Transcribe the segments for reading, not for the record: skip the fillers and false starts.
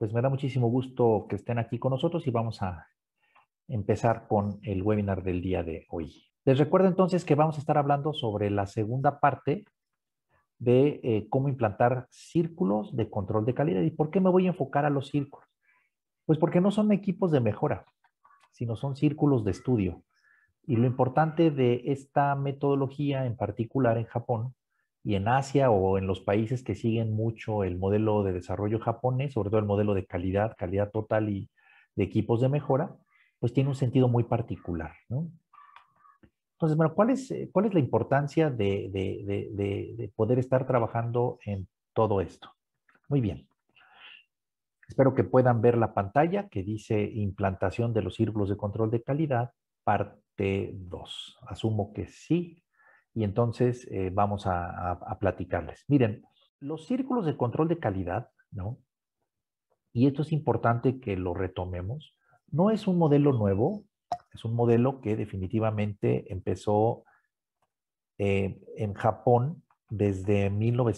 pues me da muchísimo gusto que estén aquí con nosotros y vamos a empezar con el webinar del día de hoy. Les recuerdo entonces que vamos a estar hablando sobre la segunda parte de cómo implantar círculos de control de calidad. ¿Y por qué me voy a enfocar a los círculos? Pues porque no son equipos de mejora, sino son círculos de estudio. Y lo importante de esta metodología, en particular en Japón y en Asia o en los países que siguen mucho el modelo de desarrollo japonés, sobre todo el modelo de calidad, calidad total y de equipos de mejora, pues tiene un sentido muy particular, ¿no? Entonces, bueno, ¿cuál es la importancia de poder estar trabajando en todo esto? Muy bien. Espero que puedan ver la pantalla que dice implantación de los círculos de control de calidad, parte 2. Asumo que sí. Y entonces vamos a platicarles. Miren, los círculos de control de calidad, ¿no? Y esto es importante que lo retomemos. No es un modelo nuevo, es un modelo que definitivamente empezó en Japón desde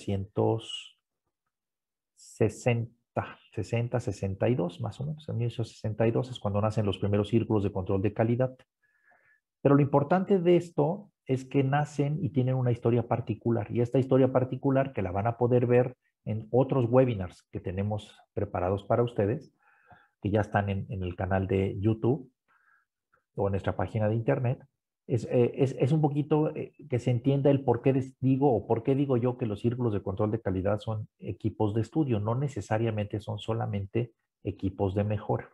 1960, 62, más o menos. En 1962 es cuando nacen los primeros círculos de control de calidad. Pero lo importante de esto es que nacen y tienen una historia particular. Y esta historia particular, que la van a poder ver en otros webinars que tenemos preparados para ustedes, que ya están en el canal de YouTube o en nuestra página de internet, es un poquito que se entienda el por qué digo o por qué digo yo que los círculos de control de calidad son equipos de estudio. No necesariamente son solamente equipos de mejora.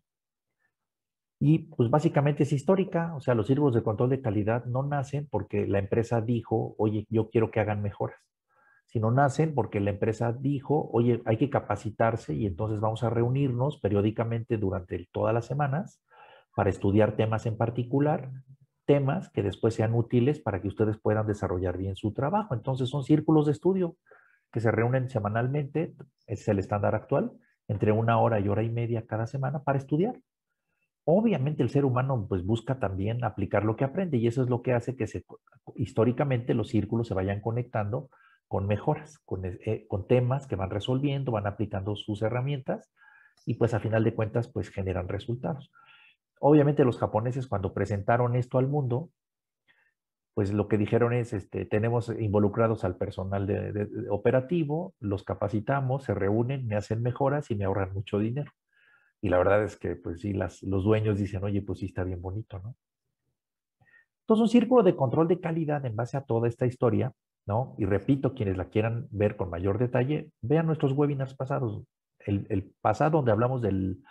Y pues básicamente es histórica, o sea, los círculos de control de calidad no nacen porque la empresa dijo, oye, yo quiero que hagan mejoras, sino nacen porque la empresa dijo, oye, hay que capacitarse y entonces vamos a reunirnos periódicamente durante todas las semanas para estudiar temas en particular, temas que después sean útiles para que ustedes puedan desarrollar bien su trabajo. Entonces son círculos de estudio que se reúnen semanalmente, es el estándar actual, entre 1 hora y 1 hora y media cada semana para estudiar. Obviamente el ser humano pues busca también aplicar lo que aprende y eso es lo que hace que históricamente los círculos se vayan conectando con mejoras, con temas que van resolviendo, van aplicando sus herramientas y pues a final de cuentas pues generan resultados. Obviamente los japoneses cuando presentaron esto al mundo, pues lo que dijeron es, tenemos involucrados al personal de operativo, los capacitamos, se reúnen, me hacen mejoras y me ahorran mucho dinero. Y la verdad es que, pues sí, los dueños dicen, oye, pues sí está bien bonito, ¿no? Entonces, un círculo de control de calidad en base a toda esta historia, ¿no? Y repito, quienes la quieran ver con mayor detalle, vean nuestros webinars pasados. El pasado, donde hablamos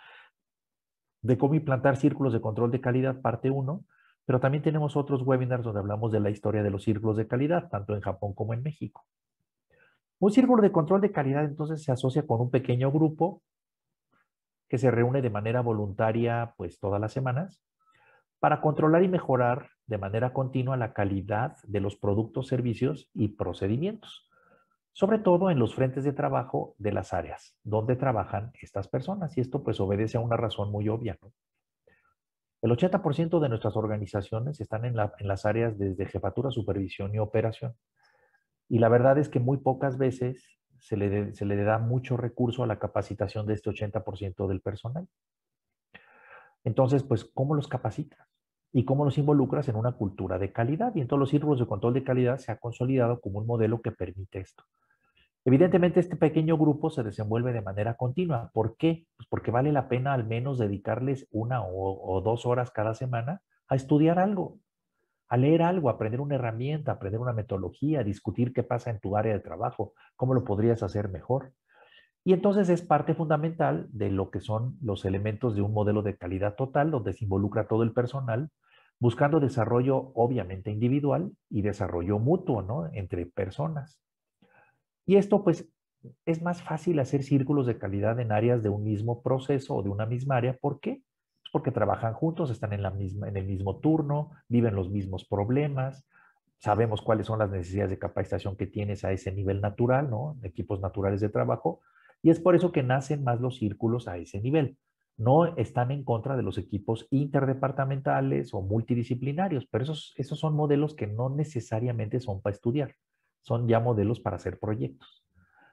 de cómo implantar círculos de control de calidad, parte 1, pero también tenemos otros webinars donde hablamos de la historia de los círculos de calidad, tanto en Japón como en México. Un círculo de control de calidad, entonces, se asocia con un pequeño grupo que se reúne de manera voluntaria, pues, todas las semanas, para controlar y mejorar de manera continua la calidad de los productos, servicios y procedimientos, sobre todo en los frentes de trabajo de las áreas donde trabajan estas personas. Y esto pues obedece a una razón muy obvia, ¿no? El 80% de nuestras organizaciones están en las áreas desde jefatura, supervisión y operación. Y la verdad es que muy pocas veces se le da mucho recurso a la capacitación de este 80% del personal. Entonces, pues, ¿cómo los capacitas? ¿Y cómo los involucras en una cultura de calidad? Y en todos los círculos de control de calidad se ha consolidado como un modelo que permite esto. Evidentemente, este pequeño grupo se desenvuelve de manera continua. ¿Por qué? Pues porque vale la pena al menos dedicarles 1 o 2 horas cada semana a estudiar algo, a leer algo, a aprender una herramienta, a aprender una metodología, a discutir qué pasa en tu área de trabajo, cómo lo podrías hacer mejor. Y entonces es parte fundamental de lo que son los elementos de un modelo de calidad total, donde se involucra todo el personal, buscando desarrollo obviamente individual y desarrollo mutuo, ¿no? Entre personas. Y esto pues es más fácil hacer círculos de calidad en áreas de un mismo proceso o de una misma área. ¿Por qué? Pues porque trabajan juntos, están en el mismo turno, viven los mismos problemas, sabemos cuáles son las necesidades de capacitación que tienes a ese nivel natural, ¿no? Equipos naturales de trabajo. Y es por eso que nacen más los círculos a ese nivel. No están en contra de los equipos interdepartamentales o multidisciplinarios, pero esos son modelos que no necesariamente son para estudiar, son ya modelos para hacer proyectos.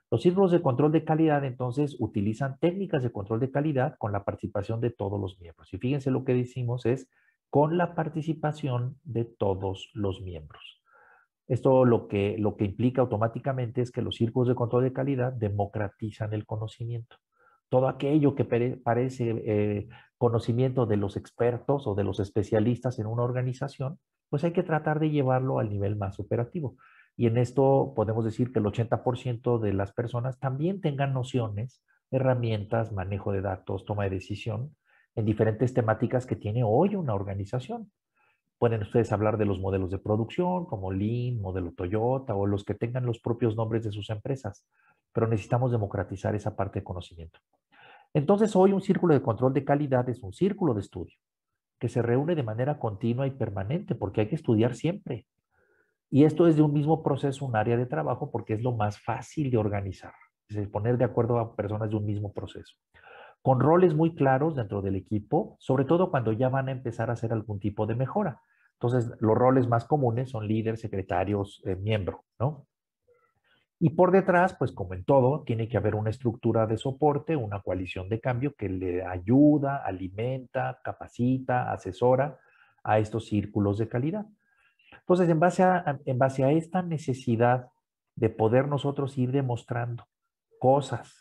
Los círculos de control de calidad, entonces, utilizan técnicas de control de calidad con la participación de todos los miembros. Y fíjense lo que decimos es con la participación de todos los miembros. Esto lo que implica automáticamente es que los círculos de control de calidad democratizan el conocimiento. Todo aquello que parece conocimiento de los expertos o de los especialistas en una organización, pues hay que tratar de llevarlo al nivel más operativo. Y en esto podemos decir que el 80% de las personas también tengan nociones, herramientas, manejo de datos, toma de decisión en diferentes temáticas que tiene hoy una organización. Pueden ustedes hablar de los modelos de producción, como Lean, modelo Toyota, o los que tengan los propios nombres de sus empresas, pero necesitamos democratizar esa parte de conocimiento. Entonces, hoy un círculo de control de calidad es un círculo de estudio que se reúne de manera continua y permanente, porque hay que estudiar siempre. Y esto es de un mismo proceso, un área de trabajo, porque es lo más fácil de organizar, es poner de acuerdo a personas de un mismo proceso, con roles muy claros dentro del equipo, sobre todo cuando ya van a empezar a hacer algún tipo de mejora. Entonces, los roles más comunes son líder, secretarios, miembro, ¿no? Y por detrás, pues como en todo, tiene que haber una estructura de soporte, una coalición de cambio que le ayuda, alimenta, capacita, asesora a estos círculos de calidad. Entonces, en base a esta necesidad de poder nosotros ir demostrando cosas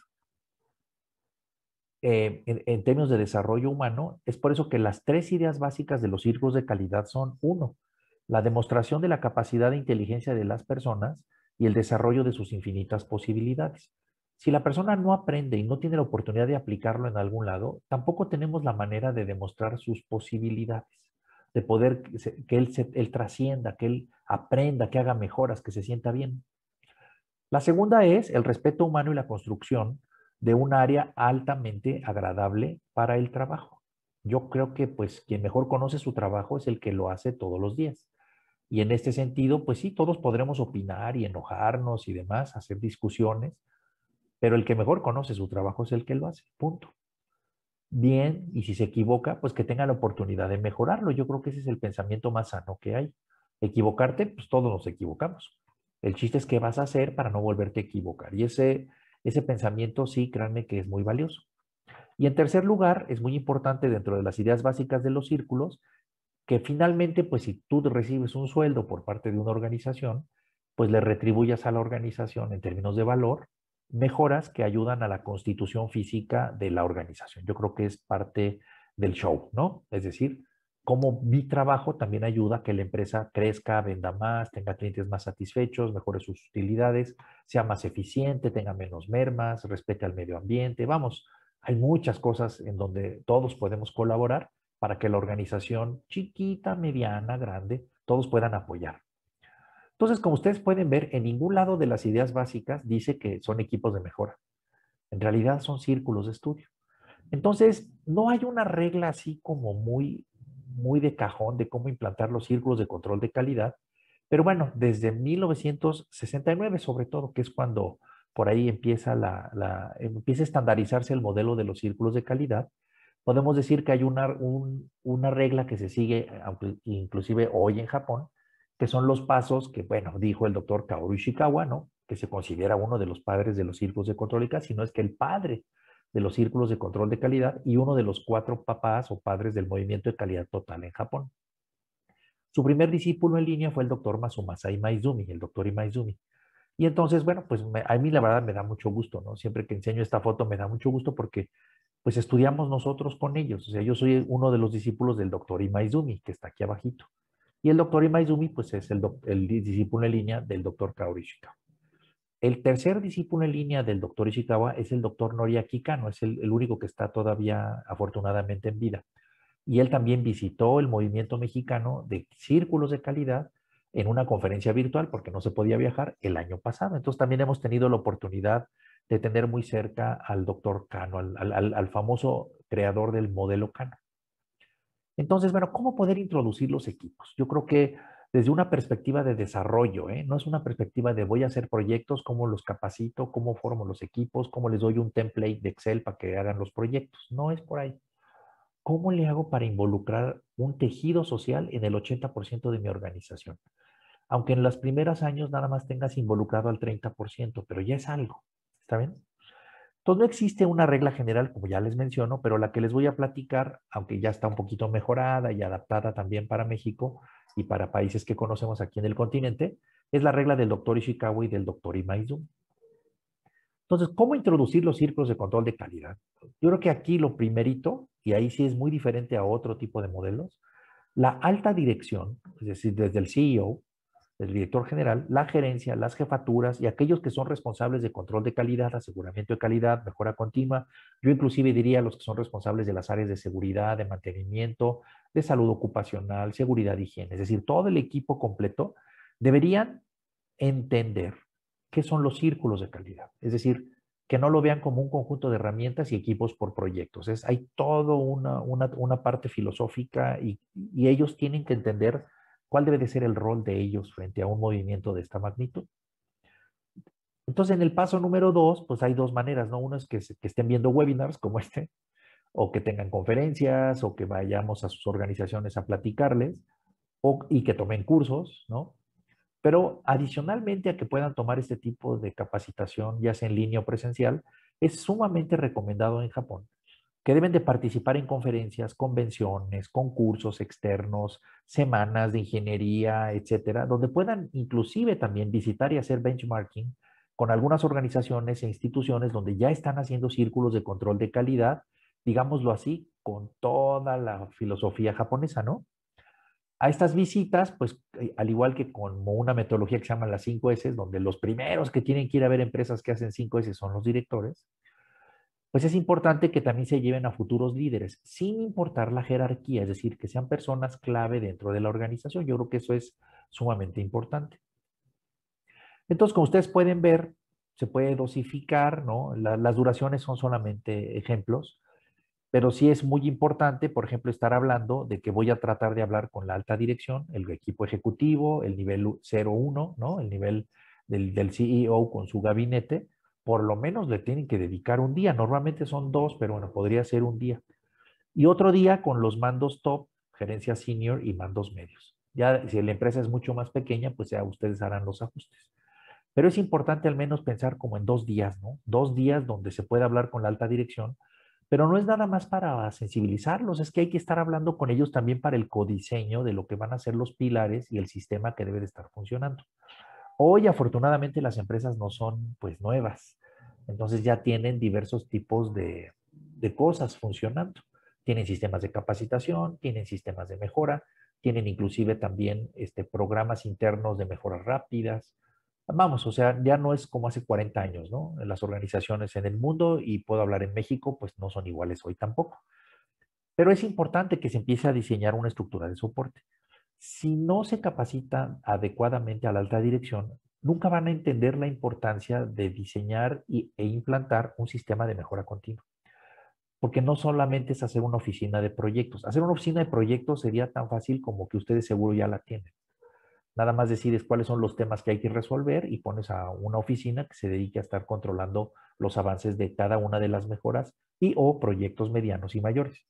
en términos de desarrollo humano, es por eso que las tres ideas básicas de los círculos de calidad son, uno, la demostración de la capacidad de inteligencia de las personas y el desarrollo de sus infinitas posibilidades. Si la persona no aprende y no tiene la oportunidad de aplicarlo en algún lado, tampoco tenemos la manera de demostrar sus posibilidades, de poder que él trascienda, que él aprenda, que haga mejoras, que se sienta bien. La segunda es el respeto humano y la construcción de un área altamente agradable para el trabajo. Yo creo que pues quien mejor conoce su trabajo es el que lo hace todos los días. Y en este sentido, pues sí, todos podremos opinar y enojarnos y demás, hacer discusiones, pero el que mejor conoce su trabajo es el que lo hace, punto. Bien, y si se equivoca, pues que tenga la oportunidad de mejorarlo. Yo creo que ese es el pensamiento más sano que hay. Equivocarte, pues todos nos equivocamos. El chiste es qué vas a hacer para no volverte a equivocar. Y ese pensamiento sí, créanme que es muy valioso. Y en tercer lugar, es muy importante dentro de las ideas básicas de los círculos, que finalmente, pues si tú recibes un sueldo por parte de una organización, pues le retribuyas a la organización en términos de valor mejoras que ayudan a la constitución física de la organización. Yo creo que es parte del show, ¿no? Es decir, como mi trabajo también ayuda a que la empresa crezca, venda más, tenga clientes más satisfechos, mejore sus utilidades, sea más eficiente, tenga menos mermas, respete al medio ambiente. Vamos, hay muchas cosas en donde todos podemos colaborar para que la organización chiquita, mediana, grande, todos puedan apoyar. Entonces, como ustedes pueden ver, en ningún lado de las ideas básicas dice que son equipos de mejora. En realidad son círculos de estudio. Entonces, no hay una regla así como muy de cajón de cómo implantar los círculos de control de calidad. Pero bueno, desde 1969 sobre todo, que es cuando por ahí empieza a estandarizarse el modelo de los círculos de calidad, podemos decir que hay una regla que se sigue, inclusive hoy en Japón, que son los pasos que, bueno, dijo el doctor Kaoru Ishikawa, ¿no? Que se considera uno de los padres de los círculos de control de calidad, sino es que el padre de los círculos de control de calidad y uno de los 4 papás o padres del movimiento de calidad total en Japón. Su primer discípulo en línea fue el doctor Masumasa Imaizumi, el doctor Imaizumi. Y entonces, bueno, pues a mí la verdad me da mucho gusto, ¿no? Siempre que enseño esta foto me da mucho gusto porque pues estudiamos nosotros con ellos. O sea, yo soy uno de los discípulos del doctor Imaizumi, que está aquí abajito. Y el doctor Imaizumi, pues es el discípulo en línea del doctor Kaori Ishikawa. El tercer discípulo en línea del doctor Ishikawa es el doctor Noriaki Kano, es el único que está todavía afortunadamente en vida. Y él también visitó el movimiento mexicano de círculos de calidad en una conferencia virtual porque no se podía viajar el año pasado. Entonces también hemos tenido la oportunidad de tener muy cerca al doctor Cano, al famoso creador del modelo Cano. Entonces, bueno, ¿cómo poder introducir los equipos? Yo creo que desde una perspectiva de desarrollo, ¿eh? No es una perspectiva de voy a hacer proyectos, cómo los capacito, cómo formo los equipos, cómo les doy un template de Excel para que hagan los proyectos. No es por ahí. ¿Cómo le hago para involucrar un tejido social en el 80% de mi organización? Aunque en los primeros años nada más tengas involucrado al 30%, pero ya es algo. ¿Está bien? Entonces, no existe una regla general, como ya les menciono, pero la que les voy a platicar, aunque ya está un poquito mejorada y adaptada también para México y para países que conocemos aquí en el continente, es la regla del doctor Ishikawa y del doctor Imaizu. Entonces, ¿cómo introducir los círculos de control de calidad? Yo creo que aquí lo primerito, y ahí sí es muy diferente a otro tipo de modelos, la alta dirección, es decir, desde el CEO, el director general, la gerencia, las jefaturas y aquellos que son responsables de control de calidad, aseguramiento de calidad, mejora continua. Yo inclusive diría los que son responsables de las áreas de seguridad, de mantenimiento, de salud ocupacional, seguridad y higiene. Es decir, todo el equipo completo deberían entender qué son los círculos de calidad. Es decir, que no lo vean como un conjunto de herramientas y equipos por proyectos. Hay toda una parte filosófica y ellos tienen que entender cuál debe de ser el rol de ellos frente a un movimiento de esta magnitud. Entonces, en el paso número 2, pues hay dos maneras, ¿no? Uno es que estén viendo webinars como este, o que tengan conferencias, o que vayamos a sus organizaciones a platicarles, y que tomen cursos, ¿no? Pero adicionalmente a que puedan tomar este tipo de capacitación, ya sea en línea o presencial, es sumamente recomendado en Japón que deben de participar en conferencias, convenciones, concursos externos, semanas de ingeniería, etcétera, donde puedan inclusive también visitar y hacer benchmarking con algunas organizaciones e instituciones donde ya están haciendo círculos de control de calidad, digámoslo así, con toda la filosofía japonesa, ¿no? A estas visitas, pues al igual que como una metodología que se llama las 5 S, donde los primeros que tienen que ir a ver empresas que hacen 5 S son los directores, pues es importante que también se lleven a futuros líderes, sin importar la jerarquía, es decir, que sean personas clave dentro de la organización. Yo creo que eso es sumamente importante. Entonces, como ustedes pueden ver, se puede dosificar, ¿no? Las duraciones son solamente ejemplos, pero sí es muy importante, por ejemplo, estar hablando de que voy a tratar de hablar con la alta dirección, el equipo ejecutivo, el nivel 01, ¿no? El nivel del CEO con su gabinete, por lo menos le tienen que dedicar un día. Normalmente son dos, pero bueno, podría ser un día. Y otro día con los mandos top, gerencia senior y mandos medios. Ya si la empresa es mucho más pequeña, pues ya ustedes harán los ajustes. Pero es importante al menos pensar como en 2 días, ¿no? 2 días donde se puede hablar con la alta dirección, pero no es nada más para sensibilizarlos, es que hay que estar hablando con ellos también para el codiseño de lo que van a ser los pilares y el sistema que debe de estar funcionando. Hoy, afortunadamente, las empresas no son pues nuevas, entonces ya tienen diversos tipos de cosas funcionando. Tienen sistemas de capacitación, tienen sistemas de mejora, tienen inclusive también programas internos de mejoras rápidas. Vamos, o sea, ya no es como hace 40 años, ¿no? Las organizaciones en el mundo, y puedo hablar en México, pues no son iguales hoy tampoco. Pero es importante que se empiece a diseñar una estructura de soporte. Si no se capacitan adecuadamente a la alta dirección, nunca van a entender la importancia de diseñar e implantar un sistema de mejora continua. Porque no solamente es hacer una oficina de proyectos. Hacer una oficina de proyectos sería tan fácil como que ustedes seguro ya la tienen. Nada más decides cuáles son los temas que hay que resolver y pones a una oficina que se dedique a estar controlando los avances de cada una de las mejoras y o proyectos medianos y mayores.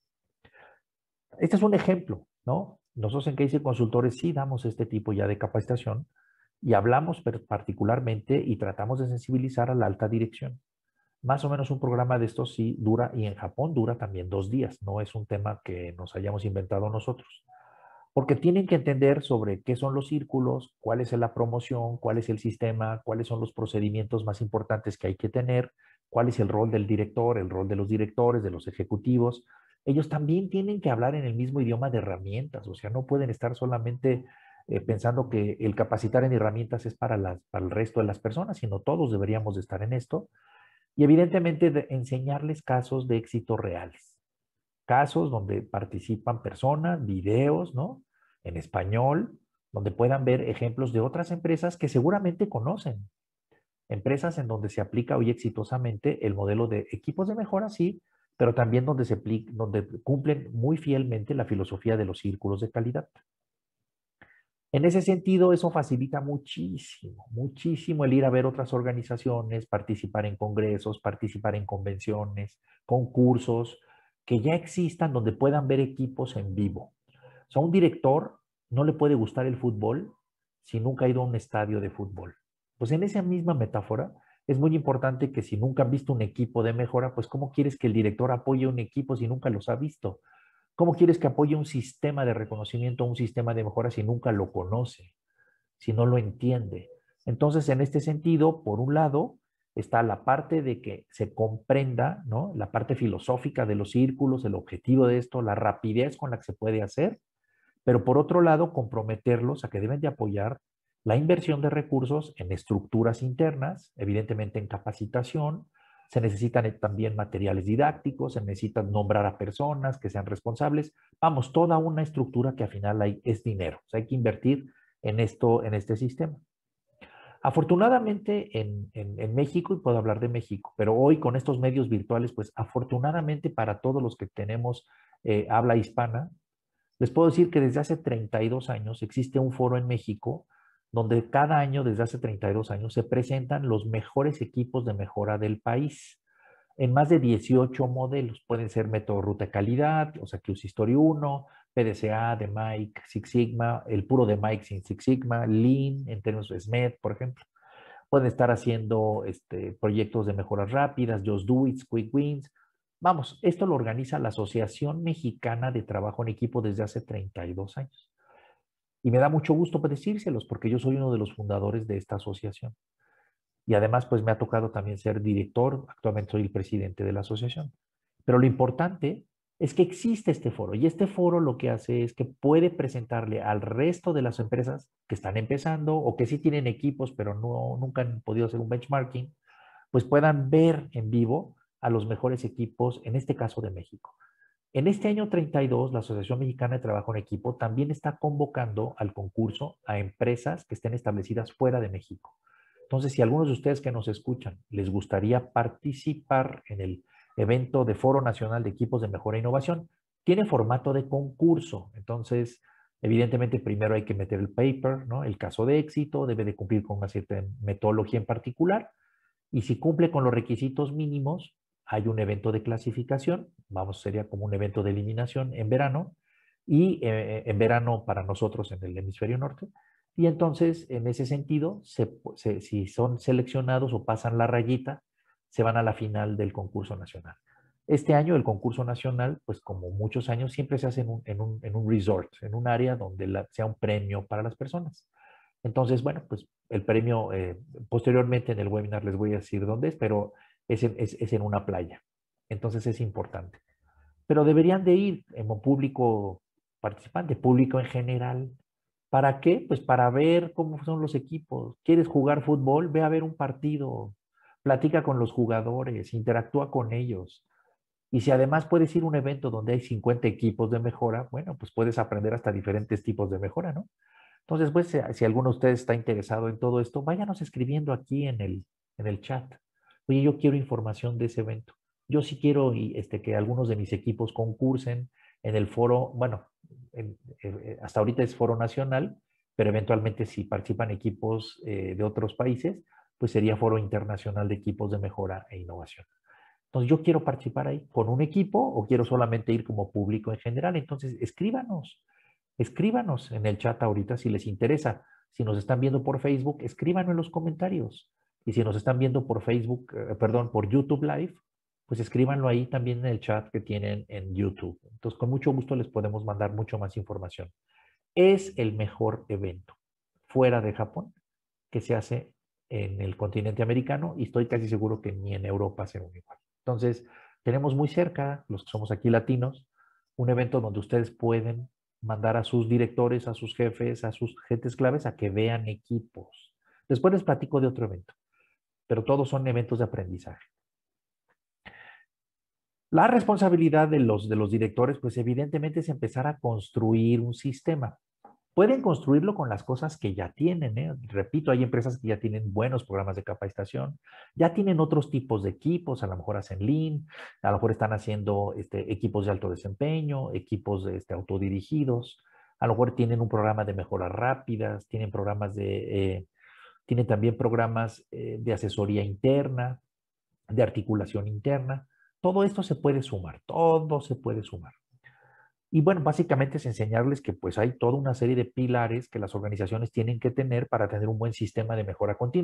Este es un ejemplo, ¿no? Nosotros en Case Consultores sí damos este tipo ya de capacitación y hablamos particularmente y tratamos de sensibilizar a la alta dirección. Más o menos un programa de estos sí dura, y en Japón dura también 2 días, no es un tema que nos hayamos inventado nosotros, porque tienen que entender sobre qué son los círculos, cuál es la promoción, cuál es el sistema, cuáles son los procedimientos más importantes que hay que tener, cuál es el rol del director, el rol de los directores, de los ejecutivos. Ellos también tienen que hablar en el mismo idioma de herramientas, o sea, no pueden estar solamente pensando que el capacitar en herramientas es para el resto de las personas, sino todos deberíamos de estar en esto. Y evidentemente enseñarles casos de éxito reales, casos donde participan personas, videos, ¿no? En español, donde puedan ver ejemplos de otras empresas que seguramente conocen. Empresas en donde se aplica hoy exitosamente el modelo de equipos de mejora, sí, pero también donde cumplen muy fielmente la filosofía de los círculos de calidad. En ese sentido, eso facilita muchísimo, muchísimo el ir a ver otras organizaciones, participar en congresos, participar en convenciones, concursos, que ya existan donde puedan ver equipos en vivo. O sea, a un director no le puede gustar el fútbol si nunca ha ido a un estadio de fútbol. Pues en esa misma metáfora, es muy importante que si nunca han visto un equipo de mejora, pues ¿cómo quieres que el director apoye un equipo si nunca los ha visto? ¿Cómo quieres que apoye un sistema de reconocimiento, un sistema de mejora si nunca lo conoce, si no lo entiende? Entonces, en este sentido, por un lado, está la parte de que se comprenda, ¿no? La parte filosófica de los círculos, el objetivo de esto, la rapidez con la que se puede hacer, pero por otro lado, comprometerlos a que deben de apoyar la inversión de recursos en estructuras internas, evidentemente en capacitación, se necesitan también materiales didácticos, se necesitan nombrar a personas que sean responsables, vamos, toda una estructura que al final es dinero, o sea, hay que invertir en esto, en este sistema. Afortunadamente en México, y puedo hablar de México, pero hoy con estos medios virtuales, pues afortunadamente para todos los que tenemos habla hispana, les puedo decir que desde hace 32 años existe un foro en México donde cada año, desde hace 32 años, se presentan los mejores equipos de mejora del país en más de 18 modelos. Pueden ser método ruta de calidad, o sea, Qs History 1, PDCA de Mike, Six Sigma, el puro de Mike sin Six Sigma, Lean en términos de SMED, por ejemplo. Pueden estar haciendo proyectos de mejoras rápidas, Just Do It, Quick Wins. Vamos, esto lo organiza la Asociación Mexicana de Trabajo en Equipo desde hace 32 años. Y me da mucho gusto decírselos porque yo soy uno de los fundadores de esta asociación. Y además, pues me ha tocado también ser director, actualmente soy el presidente de la asociación. Pero lo importante es que existe este foro y este foro lo que hace es que puede presentarle al resto de las empresas que están empezando o que sí tienen equipos pero no, nunca han podido hacer un benchmarking, pues puedan ver en vivo a los mejores equipos, en este caso de México. En este año 32, la Asociación Mexicana de Trabajo en Equipo también está convocando al concurso a empresas que estén establecidas fuera de México. Entonces, si algunos de ustedes que nos escuchan les gustaría participar en el evento de Foro Nacional de Equipos de Mejora e Innovación, tiene formato de concurso. Entonces, evidentemente, primero hay que meter el paper, ¿no? El caso de éxito, debe de cumplir con una cierta metodología en particular. Y si cumple con los requisitos mínimos, hay un evento de clasificación, vamos, sería como un evento de eliminación en verano, y en verano para nosotros en el hemisferio norte, y entonces, en ese sentido, si son seleccionados o pasan la rayita, se van a la final del concurso nacional. Este año el concurso nacional, pues como muchos años, siempre se hace en un resort, en un área donde sea un premio para las personas. Entonces, bueno, pues el premio, posteriormente en el webinar les voy a decir dónde es, pero es en una playa. Entonces es importante. Pero deberían de ir en público participante, público en general. ¿Para qué? Pues para ver cómo son los equipos. ¿Quieres jugar fútbol? Ve a ver un partido. Platica con los jugadores, interactúa con ellos. Y si además puedes ir a un evento donde hay 50 equipos de mejora, bueno, pues puedes aprender hasta diferentes tipos de mejora, ¿no? Entonces, pues, si alguno de ustedes está interesado en todo esto, váyanos escribiendo aquí en el chat. Oye, yo quiero información de ese evento. Yo sí quiero que algunos de mis equipos concursen en el foro, bueno, hasta ahorita es foro nacional, pero eventualmente si participan equipos de otros países, pues sería foro internacional de equipos de mejora e innovación. Entonces, yo quiero participar ahí con un equipo o quiero solamente ir como público en general. Entonces, escríbanos en el chat ahorita si les interesa. Si nos están viendo por Facebook, escríbanos en los comentarios. Y si nos están viendo por Facebook, perdón, por YouTube Live, pues escríbanlo ahí también en el chat que tienen en YouTube. Entonces, con mucho gusto les podemos mandar mucho más información. Es el mejor evento fuera de Japón que se hace en el continente americano y estoy casi seguro que ni en Europa se un igual. Entonces, tenemos muy cerca, los que somos aquí latinos, un evento donde ustedes pueden mandar a sus directores, a sus jefes, a sus gentes claves a que vean equipos. Después les platico de otro evento, pero todos son eventos de aprendizaje. La responsabilidad de los directores, pues evidentemente es empezar a construir un sistema. Pueden construirlo con las cosas que ya tienen, ¿eh? Repito, hay empresas que ya tienen buenos programas de capacitación, ya tienen otros tipos de equipos, a lo mejor hacen Lean, a lo mejor están haciendo equipos de alto desempeño, equipos autodirigidos, a lo mejor tienen un programa de mejoras rápidas, tienen también programas de asesoría interna, de articulación interna. Todo esto se puede sumar, todo se puede sumar. Y bueno, básicamente es enseñarles que pues hay toda una serie de pilares que las organizaciones tienen que tener para tener un buen sistema de mejora continua.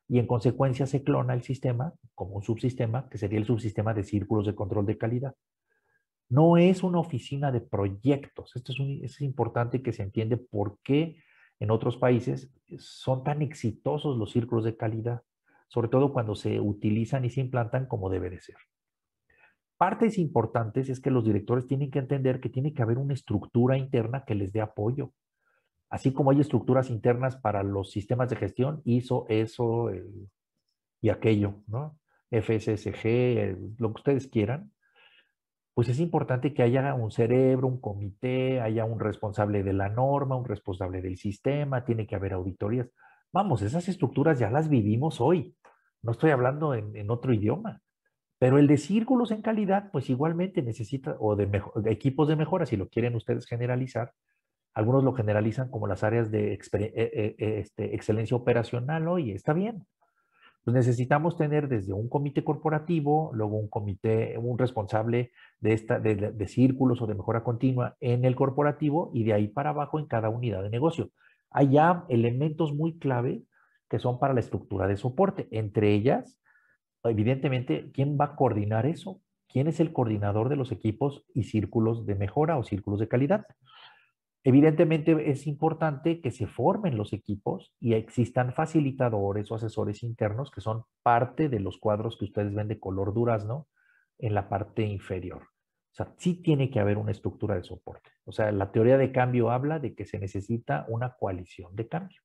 y en consecuencia se clona el sistema como un subsistema, que sería el subsistema de círculos de control de calidad. No es una oficina de proyectos. Es importante que se entiende por qué en otros países son tan exitosos los círculos de calidad, sobre todo cuando se utilizan y se implantan como debe de ser. Partes importantes es que los directores tienen que entender que tiene que haber una estructura interna que les dé apoyo. Así como hay estructuras internas para los sistemas de gestión, ISO, ESO y aquello, ¿no? FSSG, lo que ustedes quieran, pues es importante que haya un cerebro, un comité, haya un responsable de la norma, un responsable del sistema, tiene que haber auditorías. Vamos, esas estructuras ya las vivimos hoy. No estoy hablando en otro idioma. Pero el de círculos en calidad, pues igualmente necesita, o de equipos de mejora, si lo quieren ustedes generalizar. Algunos lo generalizan como las áreas de excelencia operacional, oye, está bien. Pues necesitamos tener desde un comité corporativo, luego un comité, un responsable de círculos o de mejora continua en el corporativo y de ahí para abajo en cada unidad de negocio. Hay ya elementos muy clave que son para la estructura de soporte. Entre ellas, evidentemente, ¿quién va a coordinar eso? ¿Quién es el coordinador de los equipos y círculos de mejora o círculos de calidad? Evidentemente es importante que se formen los equipos y existan facilitadores o asesores internos que son parte de los cuadros que ustedes ven de color durazno en la parte inferior. O sea, sí tiene que haber una estructura de soporte. O sea, la teoría de cambio habla de que se necesita una coalición de cambio.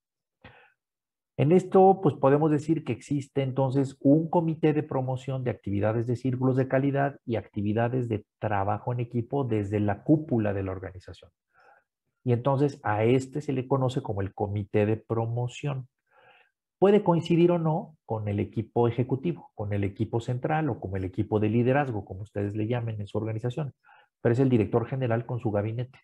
En esto, pues podemos decir que existe entonces un comité de promoción de actividades de círculos de calidad y actividades de trabajo en equipo desde la cúpula de la organización. Y entonces a este se le conoce como el comité de promoción. Puede coincidir o no con el equipo ejecutivo, con el equipo central o como el equipo de liderazgo, como ustedes le llamen en su organización, pero es el director general con su gabinete.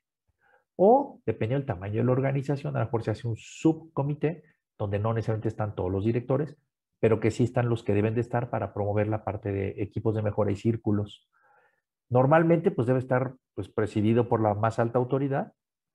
O, depende del tamaño de la organización, a lo mejor se hace un subcomité donde no necesariamente están todos los directores, pero que sí están los que deben de estar para promover la parte de equipos de mejora y círculos. Normalmente, pues debe estar pues, presidido por la más alta autoridad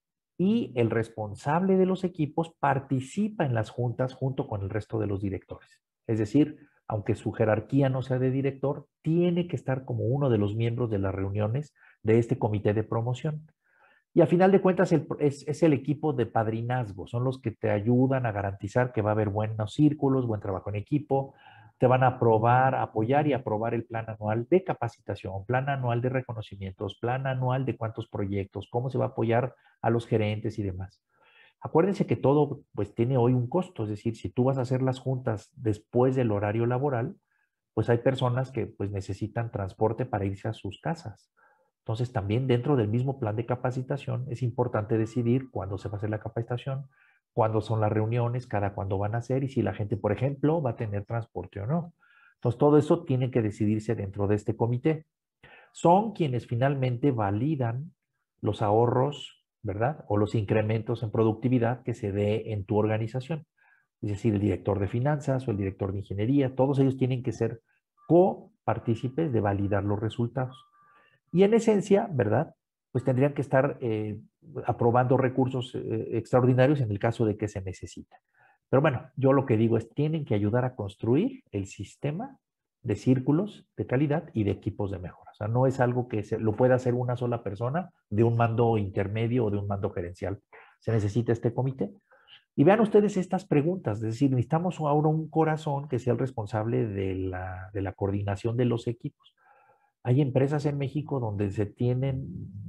y el responsable de los equipos participa en las juntas junto con el resto de los directores. Es decir, aunque su jerarquía no sea de director, tiene que estar como uno de los miembros de las reuniones de este comité de promoción. Y a final de cuentas es el equipo de padrinazgo, son los que te ayudan a garantizar que va a haber buenos círculos, buen trabajo en equipo, te van a aprobar, apoyar y aprobar el plan anual de capacitación, plan anual de reconocimientos, plan anual de cuántos proyectos, cómo se va a apoyar a los gerentes y demás. Acuérdense que todo pues tiene hoy un costo, es decir, si tú vas a hacer las juntas después del horario laboral, pues hay personas que pues necesitan transporte para irse a sus casas. Entonces, también dentro del mismo plan de capacitación es importante decidir cuándo se va a hacer la capacitación, cuándo son las reuniones, cada cuándo van a ser y si la gente, por ejemplo, va a tener transporte o no. Entonces, todo eso tiene que decidirse dentro de este comité. Son quienes finalmente validan los ahorros, ¿verdad? O los incrementos en productividad que se dé en tu organización. Es decir, el director de finanzas o el director de ingeniería, todos ellos tienen que ser copartícipes de validar los resultados. Y en esencia, ¿verdad? Pues tendrían que estar aprobando recursos extraordinarios en el caso de que se necesiten. Pero bueno, yo lo que digo es, tienen que ayudar a construir el sistema de círculos de calidad y de equipos de mejora. O sea, no es algo que lo pueda hacer una sola persona de un mando intermedio o de un mando gerencial. Se necesita este comité. Y vean ustedes estas preguntas, es decir, necesitamos ahora un corazón que sea el responsable de la coordinación de los equipos. Hay empresas en México donde se tienen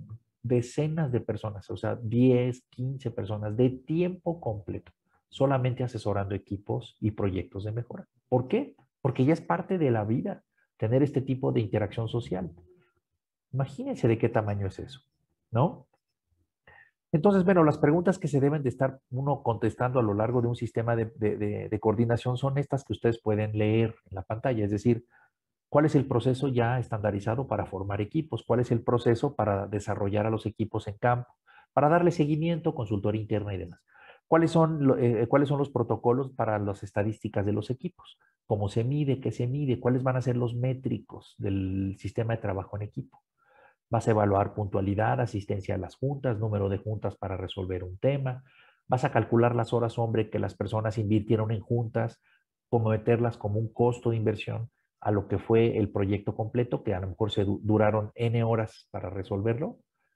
decenas de personas, o sea, 10, 15 personas de tiempo completo, solamente asesorando equipos y proyectos de mejora. ¿Por qué? Porque ya es parte de la vida tener este tipo de interacción social. Imagínense de qué tamaño es eso, ¿no? Entonces, bueno, las preguntas que se deben de estar uno contestando a lo largo de un sistema de coordinación son estas que ustedes pueden leer en la pantalla, es decir, ¿cuál es el proceso ya estandarizado para formar equipos? ¿Cuál es el proceso para desarrollar a los equipos en campo? Para darle seguimiento, consultoría interna y demás. ¿Cuáles son los protocolos para las estadísticas de los equipos? ¿Cómo se mide? ¿Qué se mide? ¿Cuáles van a ser los métricos del sistema de trabajo en equipo? Vas a evaluar puntualidad, asistencia a las juntas, número de juntas para resolver un tema. Vas a calcular las horas hombre que las personas invirtieron en juntas como meterlas como un costo de inversión a lo que fue el proyecto completo, que a lo mejor se duraron N horas para resolverlo,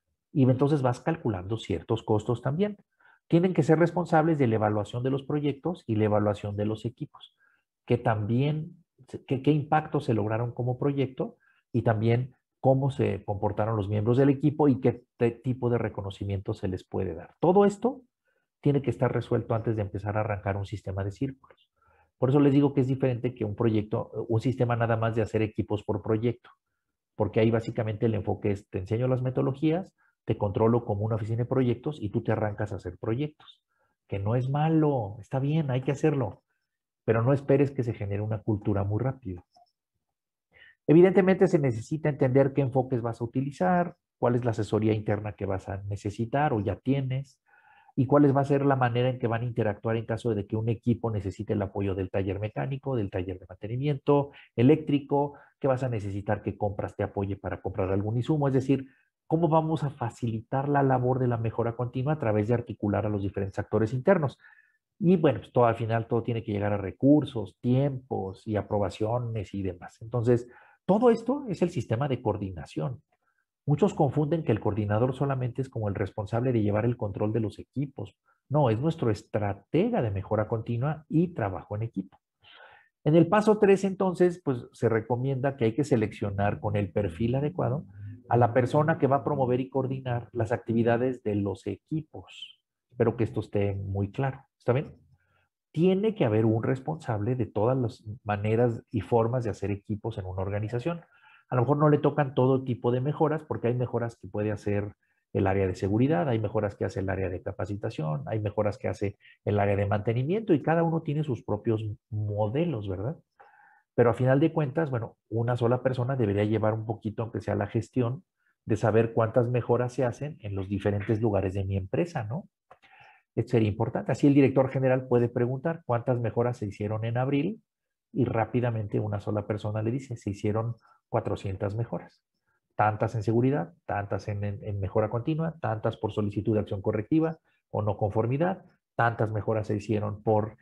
y entonces vas calculando ciertos costos también. Tienen que ser responsables de la evaluación de los proyectos y la evaluación de los equipos, que también, qué impacto se lograron como proyecto y también cómo se comportaron los miembros del equipo y qué tipo de reconocimiento se les puede dar. Todo esto tiene que estar resuelto antes de empezar a arrancar un sistema de círculos. Por eso les digo que es diferente que un proyecto, un sistema nada más de hacer equipos por proyecto, porque ahí básicamente el enfoque es, te enseño las metodologías, te controlo como una oficina de proyectos y tú te arrancas a hacer proyectos, que no es malo, está bien, hay que hacerlo, pero no esperes que se genere una cultura muy rápido. Evidentemente se necesita entender qué enfoques vas a utilizar, cuál es la asesoría interna que vas a necesitar o ya tienes, y cuál va a ser la manera en que van a interactuar en caso de que un equipo necesite el apoyo del taller mecánico, del taller de mantenimiento eléctrico, que vas a necesitar que compras te apoye para comprar algún insumo. Es decir, cómo vamos a facilitar la labor de la mejora continua a través de articular a los diferentes actores internos. Y bueno, pues todo al final todo tiene que llegar a recursos, tiempos y aprobaciones y demás. Entonces, todo esto es el sistema de coordinación. Muchos confunden que el coordinador solamente es como el responsable de llevar el control de los equipos. No, es nuestro estratega de mejora continua y trabajo en equipo. En el paso 3, entonces, pues se recomienda que hay que seleccionar con el perfil adecuado a la persona que va a promover y coordinar las actividades de los equipos. Espero que esto esté muy claro. ¿Está bien? Tiene que haber un responsable de todas las maneras y formas de hacer equipos en una organización. A lo mejor no le tocan todo tipo de mejoras porque hay mejoras que puede hacer el área de seguridad, hay mejoras que hace el área de capacitación, hay mejoras que hace el área de mantenimiento y cada uno tiene sus propios modelos, ¿verdad? Pero a final de cuentas, bueno, una sola persona debería llevar un poquito, aunque sea la gestión, de saber cuántas mejoras se hacen en los diferentes lugares de mi empresa, ¿no? Sería importante. Así el director general puede preguntar cuántas mejoras se hicieron en abril y rápidamente una sola persona le dice, se hicieron 400 mejoras. Tantas en seguridad, tantas en mejora continua, tantas por solicitud de acción correctiva o no conformidad, tantas mejoras se hicieron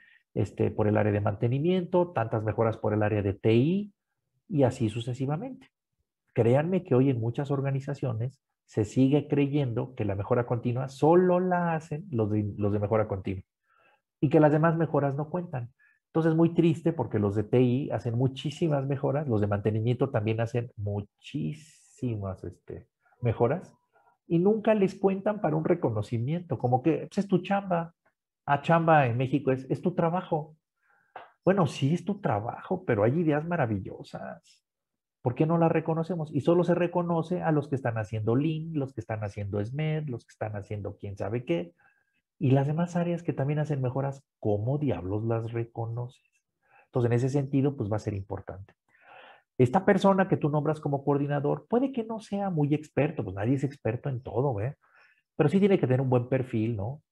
por el área de mantenimiento, tantas mejoras por el área de TI y así sucesivamente. Créanme que hoy en muchas organizaciones se sigue creyendo que la mejora continua solo la hacen los de mejora continua y que las demás mejoras no cuentan. Entonces, muy triste porque los de TI hacen muchísimas mejoras, los de mantenimiento también hacen muchísimas mejoras y nunca les cuentan para un reconocimiento, como que pues, es tu chamba. A chamba en México es tu trabajo. Bueno, sí es tu trabajo, pero hay ideas maravillosas. ¿Por qué no la reconocemos? Y solo se reconoce a los que están haciendo Lean, los que están haciendo SMED, los que están haciendo quién sabe qué. Y las demás áreas que también hacen mejoras, ¿cómo diablos las reconoces? Entonces, en ese sentido, pues va a ser importante. Esta persona que tú nombras como coordinador puede que no sea muy experto, pues nadie es experto en todo, ¿eh? Pero sí tiene que tener un buen perfil, ¿no?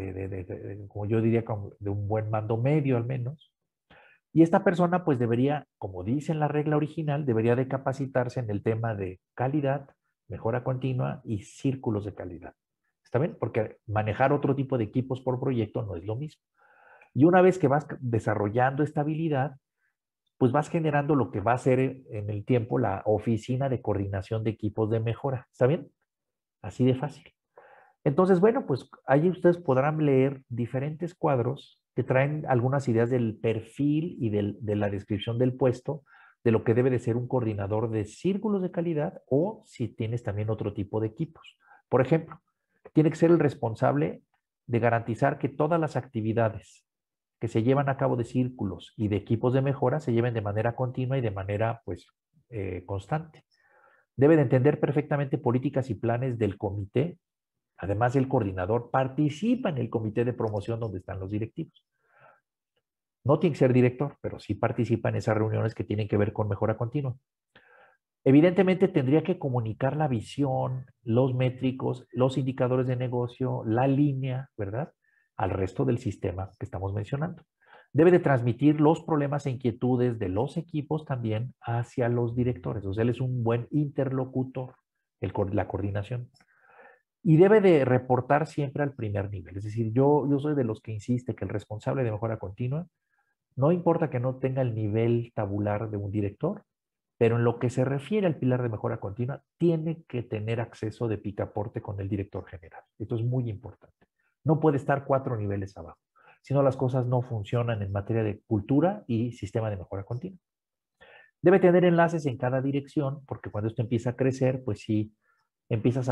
Como yo diría, de un buen mando medio al menos. Y esta persona pues debería, como dice en la regla original, debería de capacitarse en el tema de calidad, mejora continua y círculos de calidad. ¿Está bien? Porque manejar otro tipo de equipos por proyecto no es lo mismo. Y una vez que vas desarrollando esta habilidad, pues vas generando lo que va a ser en el tiempo la oficina de coordinación de equipos de mejora. ¿Está bien? Así de fácil. Entonces, bueno, pues ahí ustedes podrán leer diferentes cuadros que traen algunas ideas del perfil y de la descripción del puesto, de lo que debe de ser un coordinador de círculos de calidad o si tienes también otro tipo de equipos. Por ejemplo, tiene que ser el responsable de garantizar que todas las actividades que se llevan a cabo de círculos y de equipos de mejora se lleven de manera continua y de manera, pues, constante. Debe de entender perfectamente políticas y planes del comité. Además, el coordinador participa en el comité de promoción donde están los directivos. No tiene que ser director, pero sí participa en esas reuniones que tienen que ver con mejora continua. Evidentemente tendría que comunicar la visión, los métricos, los indicadores de negocio, la línea, ¿verdad? Al resto del sistema que estamos mencionando. Debe de transmitir los problemas e inquietudes de los equipos también hacia los directores. O sea, él es un buen interlocutor, la coordinación. Y debe de reportar siempre al primer nivel. Es decir, yo soy de los que insiste que el responsable de mejora continua No importa que no tenga el nivel tabular de un director, pero en lo que se refiere al pilar de mejora continua, tiene que tener acceso de picaporte con el director general. Esto es muy importante. No puede estar 4 niveles abajo, si no las cosas no funcionan en materia de cultura y sistema de mejora continua. Debe tener enlaces en cada dirección, porque cuando esto empieza a crecer, pues sí, empiezas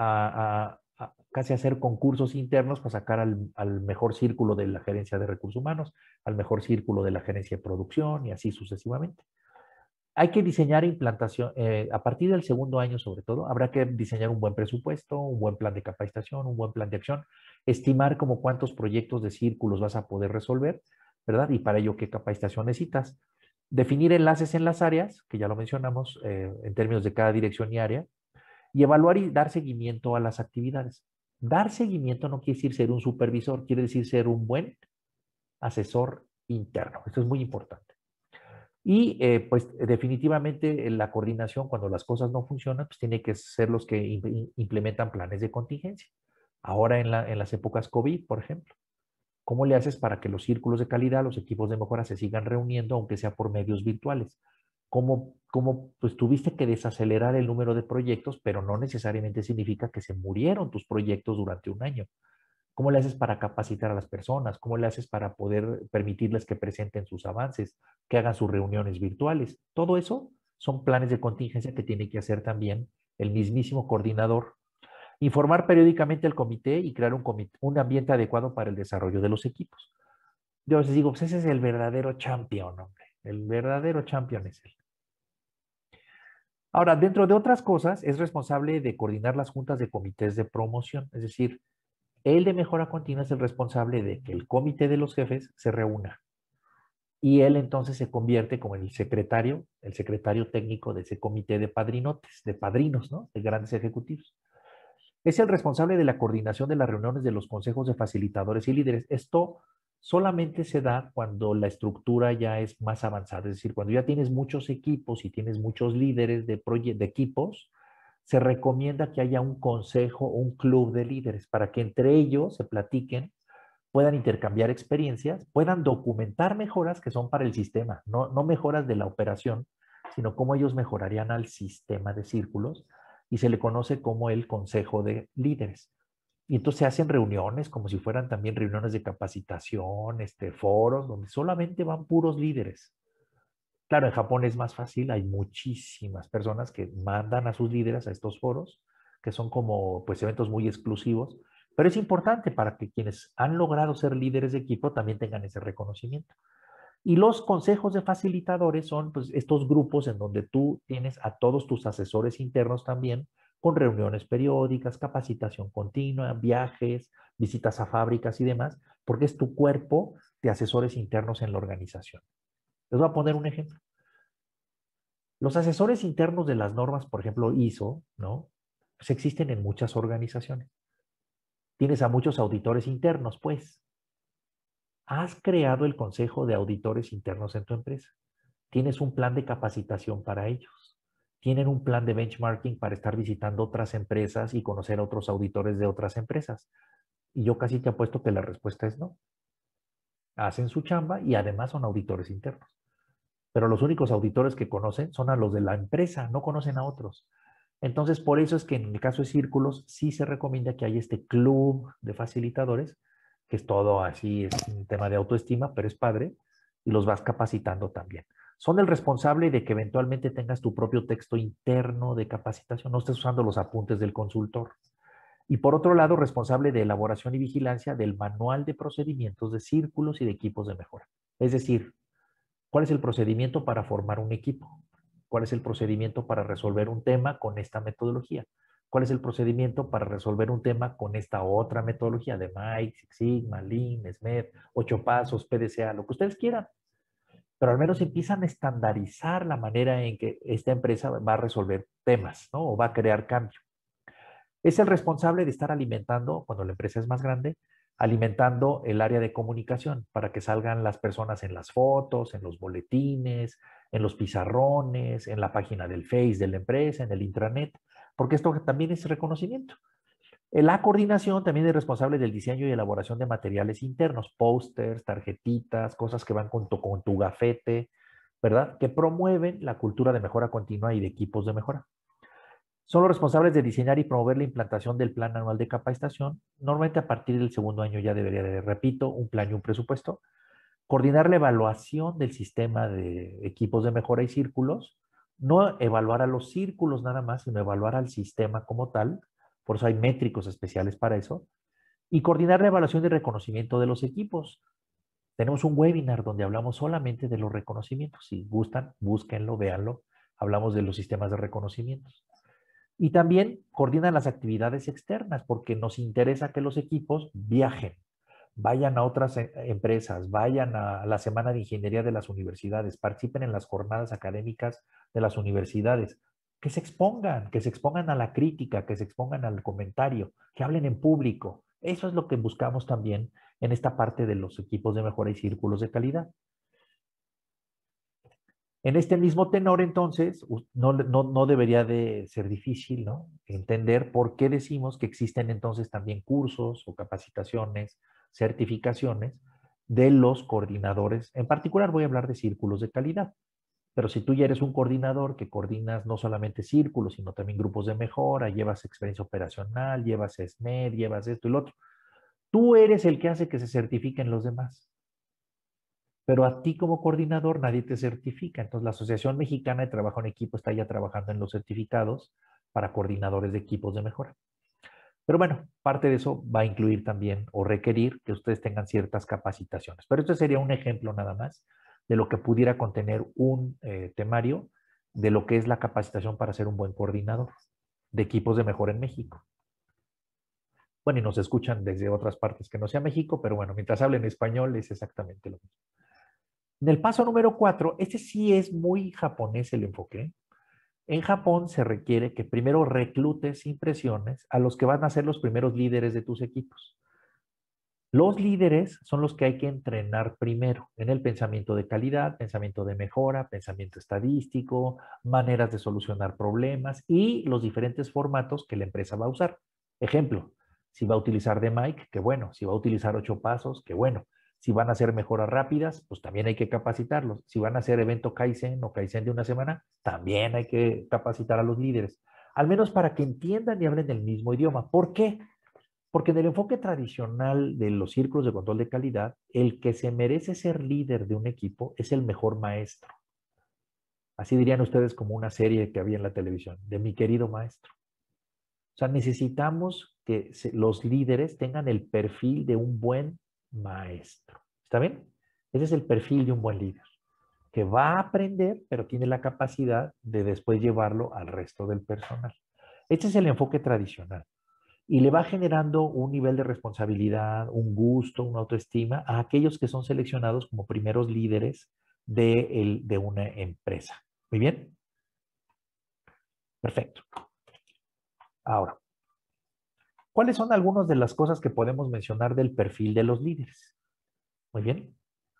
a casi hacer concursos internos para sacar al mejor círculo de la gerencia de recursos humanos, al mejor círculo de la gerencia de producción y así sucesivamente. Hay que diseñar implantación, a partir del segundo año sobre todo, habrá que diseñar un buen presupuesto, un buen plan de capacitación, un buen plan de acción, estimar como cuántos proyectos de círculos vas a poder resolver, ¿verdad? Y para ello qué capacitación necesitas. Definir enlaces en las áreas, que ya lo mencionamos, en términos de cada dirección y área, y evaluar y dar seguimiento a las actividades. Dar seguimiento no quiere decir ser un supervisor, quiere decir ser un buen asesor interno. Esto es muy importante. Y pues definitivamente la coordinación cuando las cosas no funcionan, pues tiene que ser los que implementan planes de contingencia. Ahora en las épocas COVID, por ejemplo, ¿cómo le haces para que los círculos de calidad, los equipos de mejora se sigan reuniendo, aunque sea por medios virtuales? ¿Cómo pues tuviste que desacelerar el número de proyectos, pero no necesariamente significa que se murieron tus proyectos durante un año? ¿Cómo le haces para capacitar a las personas? ¿Cómo le haces para poder permitirles que presenten sus avances, que hagan sus reuniones virtuales? Todo eso son planes de contingencia que tiene que hacer también el mismísimo coordinador. Informar periódicamente al comité y crear un ambiente adecuado para el desarrollo de los equipos. Yo a veces digo, pues ese es el verdadero champion, hombre. El verdadero champion es él. Ahora, dentro de otras cosas, es responsable de coordinar las juntas de comités de promoción, es decir, el de mejora continua es el responsable de que el comité de los jefes se reúna y él entonces se convierte como el secretario técnico de ese comité de padrinotes, de padrinos, ¿no? De grandes ejecutivos. Es el responsable de la coordinación de las reuniones de los consejos de facilitadores y líderes. Esto solamente se da cuando la estructura ya es más avanzada, es decir, cuando ya tienes muchos equipos y tienes muchos líderes de equipos, se recomienda que haya un consejo o un club de líderes para que entre ellos se platiquen, puedan intercambiar experiencias, puedan documentar mejoras que son para el sistema, no mejoras de la operación, sino cómo ellos mejorarían al sistema de círculos y se le conoce como el consejo de líderes. Y entonces se hacen reuniones como si fueran también reuniones de capacitación, foros, donde solamente van puros líderes. Claro, en Japón es más fácil, hay muchísimas personas que mandan a sus líderes a estos foros, que son como pues eventos muy exclusivos, pero es importante para que quienes han logrado ser líderes de equipo también tengan ese reconocimiento. Y los consejos de facilitadores son pues estos grupos en donde tú tienes a todos tus asesores internos también, con reuniones periódicas, capacitación continua, viajes, visitas a fábricas y demás, porque es tu cuerpo de asesores internos en la organización. Les voy a poner un ejemplo. Los asesores internos de las normas, por ejemplo, ISO, ¿no? Pues existen en muchas organizaciones. Tienes a muchos auditores internos, pues. Has creado el consejo de auditores internos en tu empresa. Tienes un plan de capacitación para ellos. Tienen un plan de benchmarking para estar visitando otras empresas y conocer a otros auditores de otras empresas. Y yo casi te apuesto que la respuesta es no. Hacen su chamba y además son auditores internos. Pero los únicos auditores que conocen son a los de la empresa, no conocen a otros. Entonces, por eso es que en el caso de círculos sí se recomienda que haya este club de facilitadores, que es todo así, es un tema de autoestima, pero es padre, y los vas capacitando también. Son el responsable de que eventualmente tengas tu propio texto interno de capacitación, no estés usando los apuntes del consultor. Y por otro lado, responsable de elaboración y vigilancia del manual de procedimientos de círculos y de equipos de mejora. Es decir, ¿cuál es el procedimiento para formar un equipo? ¿Cuál es el procedimiento para resolver un tema con esta metodología? ¿Cuál es el procedimiento para resolver un tema con esta otra metodología de Mike, Six Sigma, Lean, SMED, 8 pasos, PDCA, lo que ustedes quieran? Pero al menos empiezan a estandarizar la manera en que esta empresa va a resolver temas, ¿no? O va a crear cambio. Es el responsable de estar alimentando, cuando la empresa es más grande, alimentando el área de comunicación para que salgan las personas en las fotos, en los boletines, en los pizarrones, en la página del Face de la empresa, en el intranet, porque esto también es reconocimiento. La coordinación también es responsable del diseño y elaboración de materiales internos, pósters, tarjetitas, cosas que van con tu gafete, ¿verdad? Que promueven la cultura de mejora continua y de equipos de mejora. Son los responsables de diseñar y promover la implantación del plan anual de capacitación. Normalmente a partir del segundo año ya debería de, repito, un plan y un presupuesto. Coordinar la evaluación del sistema de equipos de mejora y círculos. No evaluar a los círculos nada más, sino evaluar al sistema como tal. Por eso hay métricos especiales para eso. Y coordinar la evaluación y reconocimiento de los equipos. Tenemos un webinar donde hablamos solamente de los reconocimientos. Si gustan, búsquenlo, véanlo. Hablamos de los sistemas de reconocimientos. Y también coordinan las actividades externas porque nos interesa que los equipos viajen, vayan a otras empresas, vayan a la Semana de Ingeniería de las universidades, participen en las jornadas académicas de las universidades, que se expongan a la crítica, que se expongan al comentario, que hablen en público. Eso es lo que buscamos también en esta parte de los equipos de mejora y círculos de calidad. En este mismo tenor, entonces, no debería de ser difícil, ¿no? Entender por qué decimos que existen entonces también cursos o capacitaciones, certificaciones de los coordinadores. En particular voy a hablar de círculos de calidad, pero si tú ya eres un coordinador que coordinas no solamente círculos, sino también grupos de mejora, llevas experiencia operacional, llevas SMED, llevas esto y lo otro, tú eres el que hace que se certifiquen los demás. Pero a ti como coordinador nadie te certifica. Entonces la Asociación Mexicana de Trabajo en Equipo está ya trabajando en los certificados para coordinadores de equipos de mejora. Pero bueno, parte de eso va a incluir también o requerir que ustedes tengan ciertas capacitaciones. Pero este sería un ejemplo nada más de lo que pudiera contener un temario de lo que es la capacitación para ser un buen coordinador de equipos de mejora en México. Bueno, y nos escuchan desde otras partes que no sea México, pero bueno, mientras hablen español es exactamente lo mismo. En el paso número 4, este sí es muy japonés el enfoque. En Japón se requiere que primero reclutes sin presiones a los que van a ser los primeros líderes de tus equipos. Los líderes son los que hay que entrenar primero en el pensamiento de calidad, pensamiento de mejora, pensamiento estadístico, maneras de solucionar problemas y los diferentes formatos que la empresa va a usar. Ejemplo, si va a utilizar DMAIC, qué bueno. Si va a utilizar 8 pasos, qué bueno. Si van a hacer mejoras rápidas, pues también hay que capacitarlos. Si van a hacer evento Kaizen o Kaizen de una semana, también hay que capacitar a los líderes. Al menos para que entiendan y hablen el mismo idioma. ¿Por qué? Porque en el enfoque tradicional de los círculos de control de calidad, el que se merece ser líder de un equipo es el mejor maestro. Así dirían ustedes como una serie que había en la televisión, de mi querido maestro. O sea, necesitamos que los líderes tengan el perfil de un buen maestro. ¿Está bien? Ese es el perfil de un buen líder, que va a aprender, pero tiene la capacidad de después llevarlo al resto del personal. Este es el enfoque tradicional. Y le va generando un nivel de responsabilidad, un gusto, una autoestima a aquellos que son seleccionados como primeros líderes de una empresa. Muy bien, perfecto. Ahora, ¿cuáles son algunas de las cosas que podemos mencionar del perfil de los líderes? Muy bien.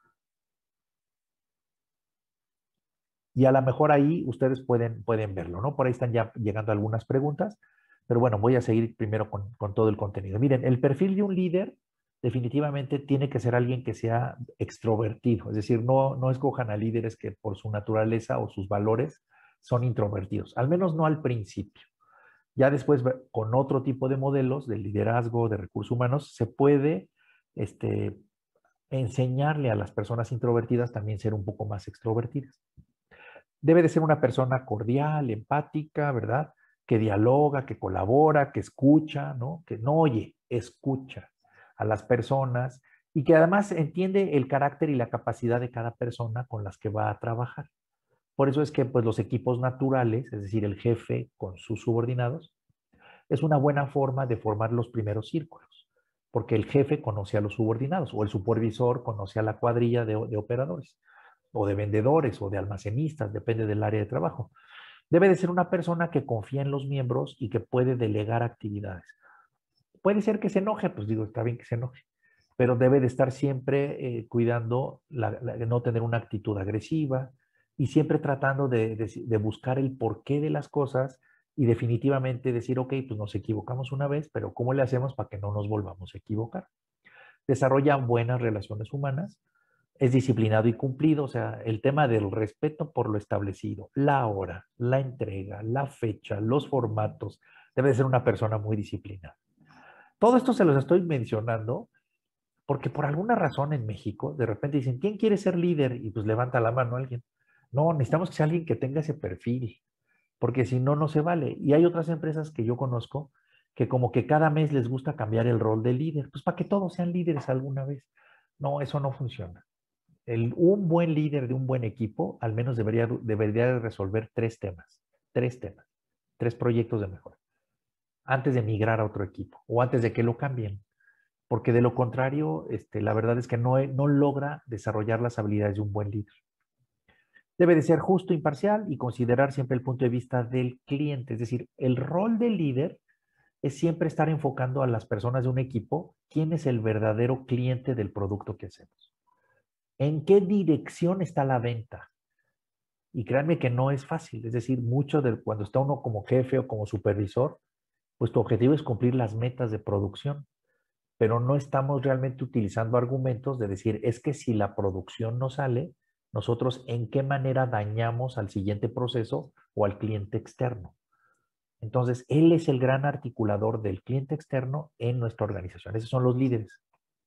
Y a lo mejor ahí ustedes pueden verlo, ¿no? Por ahí están ya llegando algunas preguntas, pero bueno, voy a seguir primero con todo el contenido. Miren, el perfil de un líder definitivamente tiene que ser alguien que sea extrovertido, es decir, no escojan a líderes que por su naturaleza o sus valores son introvertidos, al menos no al principio. Ya después, con otro tipo de modelos de liderazgo, de recursos humanos, se puede enseñarle a las personas introvertidas también ser un poco más extrovertidas. Debe de ser una persona cordial, empática, ¿verdad? Que dialoga, que colabora, que escucha, ¿no? Que no oye, escucha a las personas y que además entiende el carácter y la capacidad de cada persona con las que va a trabajar. Por eso es que pues, los equipos naturales, es decir, el jefe con sus subordinados, es una buena forma de formar los primeros círculos, porque el jefe conoce a los subordinados o el supervisor conoce a la cuadrilla de operadores o de vendedores o de almacenistas, depende del área de trabajo. Debe de ser una persona que confía en los miembros y que puede delegar actividades. Puede ser que se enoje, pues digo, está bien que se enoje, pero debe de estar siempre cuidando de no tener una actitud agresiva y siempre tratando de buscar el porqué de las cosas y definitivamente decir, ok, pues nos equivocamos una vez, pero ¿cómo le hacemos para que no nos volvamos a equivocar? Desarrolla buenas relaciones humanas, es disciplinado y cumplido, o sea, el tema del respeto por lo establecido, la hora, la entrega, la fecha, los formatos, debe de ser una persona muy disciplinada. Todo esto se los estoy mencionando porque por alguna razón en México, de repente dicen, ¿quién quiere ser líder? Y pues levanta la mano alguien. No, necesitamos que sea alguien que tenga ese perfil, porque si no, no se vale. Y hay otras empresas que yo conozco que como que cada mes les gusta cambiar el rol de líder, pues para que todos sean líderes alguna vez. No, eso no funciona. Un buen líder de un buen equipo al menos debería de resolver tres temas, tres proyectos de mejora, antes de migrar a otro equipo o antes de que lo cambien. Porque de lo contrario, la verdad es que no logra desarrollar las habilidades de un buen líder. Debe de ser justo, imparcial y considerar siempre el punto de vista del cliente. Es decir, el rol del líder es siempre estar enfocando a las personas de un equipo quién es el verdadero cliente del producto que hacemos. ¿En qué dirección está la venta? Y créanme que no es fácil. Es decir, mucho de cuando está uno como jefe o como supervisor, pues tu objetivo es cumplir las metas de producción, pero no estamos realmente utilizando argumentos de decir, es que si la producción no sale, nosotros en qué manera dañamos al siguiente proceso o al cliente externo. Entonces, él es el gran articulador del cliente externo en nuestra organización. Esos son los líderes.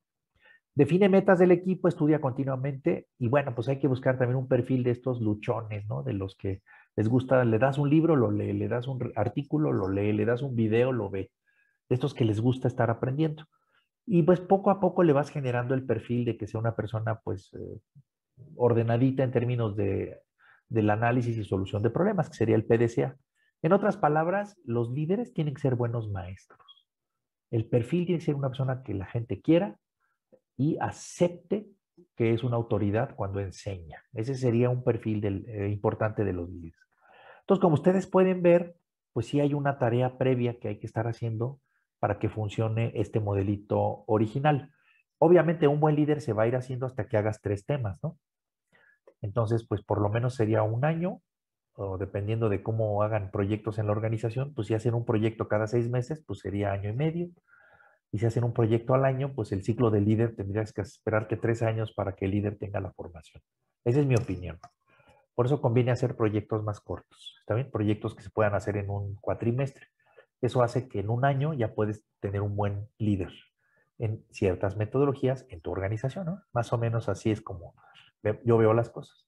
Define metas del equipo, estudia continuamente y bueno, pues hay que buscar también un perfil de estos luchones, ¿no? De los que les gusta, le das un libro, lo lee, le das un artículo, lo lee, le das un video, lo ve. De estos que les gusta estar aprendiendo. Y pues poco a poco le vas generando el perfil de que sea una persona pues ordenadita en términos del análisis y solución de problemas, que sería el PDCA. En otras palabras, los líderes tienen que ser buenos maestros. El perfil tiene que ser una persona que la gente quiera y acepte que es una autoridad cuando enseña. Ese sería un perfil importante de los líderes. Entonces, como ustedes pueden ver, pues sí hay una tarea previa que hay que estar haciendo para que funcione este modelito original. Obviamente un buen líder se va a ir haciendo hasta que hagas tres temas, ¿no? Entonces, pues por lo menos sería un año, o dependiendo de cómo hagan proyectos en la organización, pues si hacen un proyecto cada 6 meses, pues sería año y medio. Y si hacen un proyecto al año, pues el ciclo del líder tendrías que esperarte 3 años para que el líder tenga la formación. Esa es mi opinión. Por eso conviene hacer proyectos más cortos. ¿Está bien? Proyectos que se puedan hacer en un cuatrimestre. Eso hace que en un año ya puedes tener un buen líder en ciertas metodologías en tu organización, ¿no? Más o menos así es como yo veo las cosas.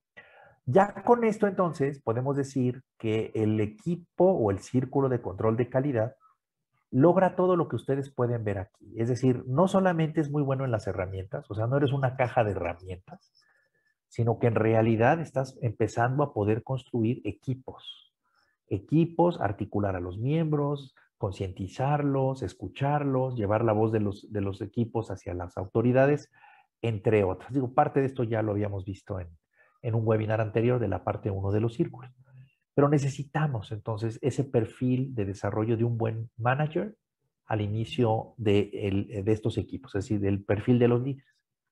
Ya con esto entonces podemos decir que el equipo o el círculo de control de calidad logra todo lo que ustedes pueden ver aquí. Es decir, no solamente es muy bueno en las herramientas, o sea, no eres una caja de herramientas, sino que en realidad estás empezando a poder construir equipos. Equipos, articular a los miembros, concientizarlos, escucharlos, llevar la voz de los equipos hacia las autoridades, entre otras. Digo, parte de esto ya lo habíamos visto en un webinar anterior de la parte 1 de los círculos. Pero necesitamos entonces ese perfil de desarrollo de un buen manager al inicio de estos equipos, es decir, del perfil de los líderes.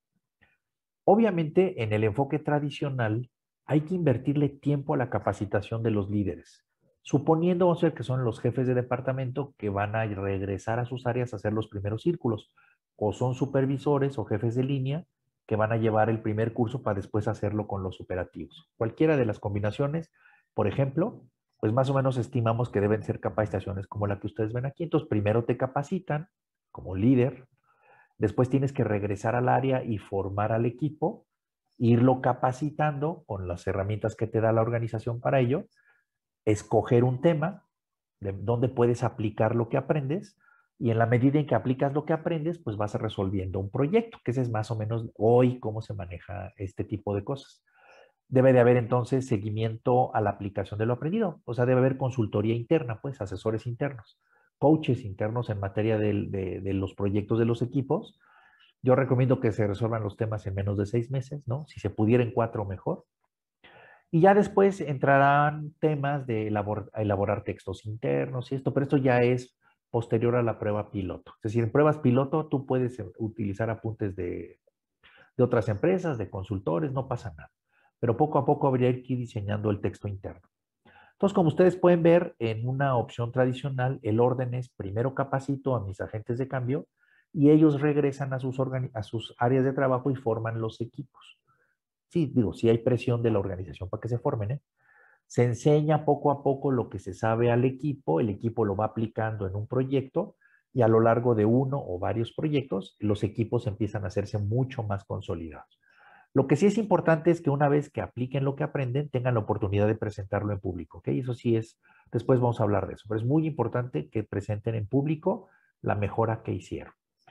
Obviamente, en el enfoque tradicional, hay que invertirle tiempo a la capacitación de los líderes, suponiendo, vamos a ver, que son los jefes de departamento que van a regresar a sus áreas a hacer los primeros círculos, o son supervisores o jefes de línea que van a llevar el primer curso para después hacerlo con los operativos. Cualquiera de las combinaciones, por ejemplo, pues más o menos estimamos que deben ser capacitaciones como la que ustedes ven aquí. Entonces, primero te capacitan como líder. Después tienes que regresar al área y formar al equipo, irlo capacitando con las herramientas que te da la organización para ello, escoger un tema de donde puedes aplicar lo que aprendes y en la medida en que aplicas lo que aprendes, pues vas resolviendo un proyecto, que ese es más o menos hoy cómo se maneja este tipo de cosas. Debe de haber entonces seguimiento a la aplicación de lo aprendido, o sea, debe haber consultoría interna, pues asesores internos, coaches internos en materia de los proyectos de los equipos. Yo recomiendo que se resuelvan los temas en menos de 6 meses, ¿no? Si se pudiera en 4, mejor. Y ya después entrarán temas de elaborar textos internos y esto, pero esto ya es posterior a la prueba piloto. Es decir, en pruebas piloto tú puedes utilizar apuntes de otras empresas, de consultores, no pasa nada. Pero poco a poco habría que ir diseñando el texto interno. Entonces, como ustedes pueden ver, en una opción tradicional, el orden es primero capacito a mis agentes de cambio y ellos regresan a sus áreas de trabajo y forman los equipos. Sí, digo, sí hay presión de la organización para que se formen, ¿eh? Se enseña poco a poco lo que se sabe al equipo, el equipo lo va aplicando en un proyecto y a lo largo de uno o varios proyectos, los equipos empiezan a hacerse mucho más consolidados. Lo que sí es importante es que una vez que apliquen lo que aprenden, tengan la oportunidad de presentarlo en público, ¿ok? Eso sí es, después vamos a hablar de eso, pero es muy importante que presenten en público la mejora que hicieron.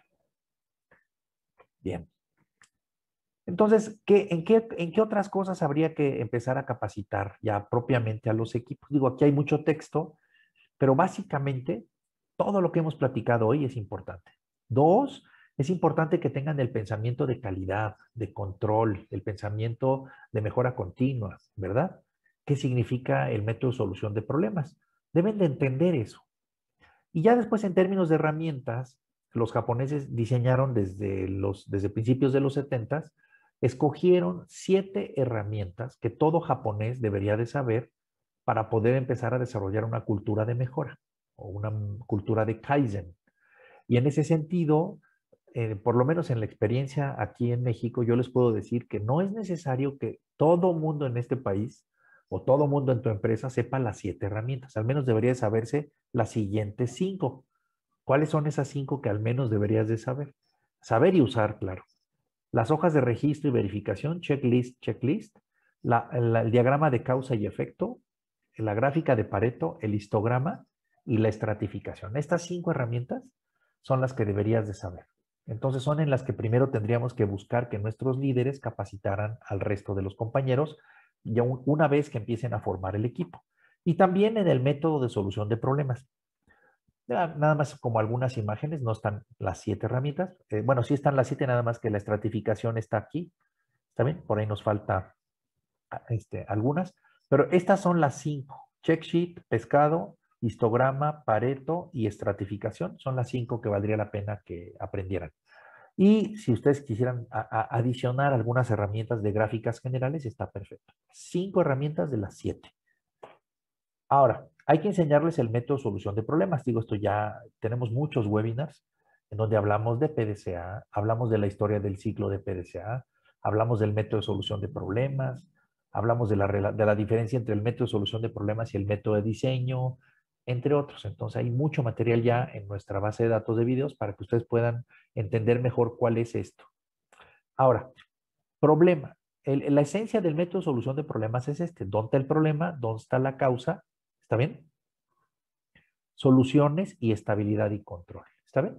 Bien. Entonces, ¿en qué otras cosas habría que empezar a capacitar ya propiamente a los equipos? Digo, aquí hay mucho texto, pero básicamente todo lo que hemos platicado hoy es importante. Dos, es importante que tengan el pensamiento de calidad, de control, el pensamiento de mejora continua, ¿verdad? ¿Qué significa el método de solución de problemas? Deben de entender eso. Y ya después, en términos de herramientas, los japoneses diseñaron desde principios de los 70, escogieron 7 herramientas que todo japonés debería de saber para poder empezar a desarrollar una cultura de mejora o una cultura de Kaizen. Y en ese sentido, por lo menos en la experiencia aquí en México, yo les puedo decir que no es necesario que todo mundo en este país o todo mundo en tu empresa sepa las 7 herramientas. Al menos debería saberse las siguientes 5. ¿Cuáles son esas 5 que al menos deberías de saber? Saber y usar, claro. Las hojas de registro y verificación, checklist, el diagrama de causa y efecto, la gráfica de Pareto, el histograma y la estratificación. Estas 5 herramientas son las que deberías de saber. Entonces son en las que primero tendríamos que buscar que nuestros líderes capacitaran al resto de los compañeros ya una vez que empiecen a formar el equipo. Y también en el método de solución de problemas. Nada más como algunas imágenes, no están las 7 herramientas. Bueno, sí están las 7, nada más que la estratificación está aquí. ¿Está bien? Por ahí nos falta algunas. Pero estas son las 5. Check sheet, pescado, histograma, Pareto y estratificación. Son las 5 que valdría la pena que aprendieran. Y si ustedes quisieran adicionar algunas herramientas de gráficas generales, está perfecto. 5 herramientas de las 7. Ahora, hay que enseñarles el método de solución de problemas. Digo, esto ya tenemos muchos webinars en donde hablamos de PDCA, hablamos de la historia del ciclo de PDCA, hablamos del método de solución de problemas, hablamos de la diferencia entre el método de solución de problemas y el método de diseño, entre otros. Entonces, hay mucho material ya en nuestra base de datos de videos para que ustedes puedan entender mejor cuál es esto. Ahora, problema. La esencia del método de solución de problemas es este. ¿Dónde está el problema? ¿Dónde está la causa? ¿Está bien? Soluciones y estabilidad y control. ¿Está bien?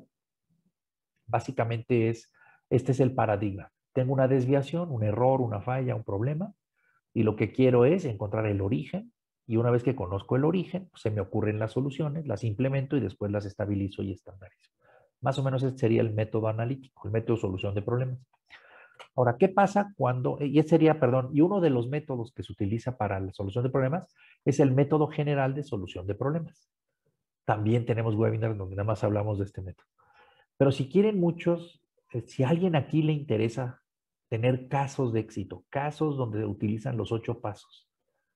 Básicamente este es el paradigma. Tengo una desviación, un error, una falla, un problema, y lo que quiero es encontrar el origen, y una vez que conozco el origen, pues se me ocurren las soluciones, las implemento y después las estabilizo y estandarizo. Más o menos este sería el método analítico, el método de solución de problemas. Ahora, ¿qué pasa cuando, y uno de los métodos que se utiliza para la solución de problemas es el método general de solución de problemas. También tenemos webinars donde nada más hablamos de este método. Pero si quieren muchos, si a alguien aquí le interesa tener casos de éxito, casos donde utilizan los 8 pasos,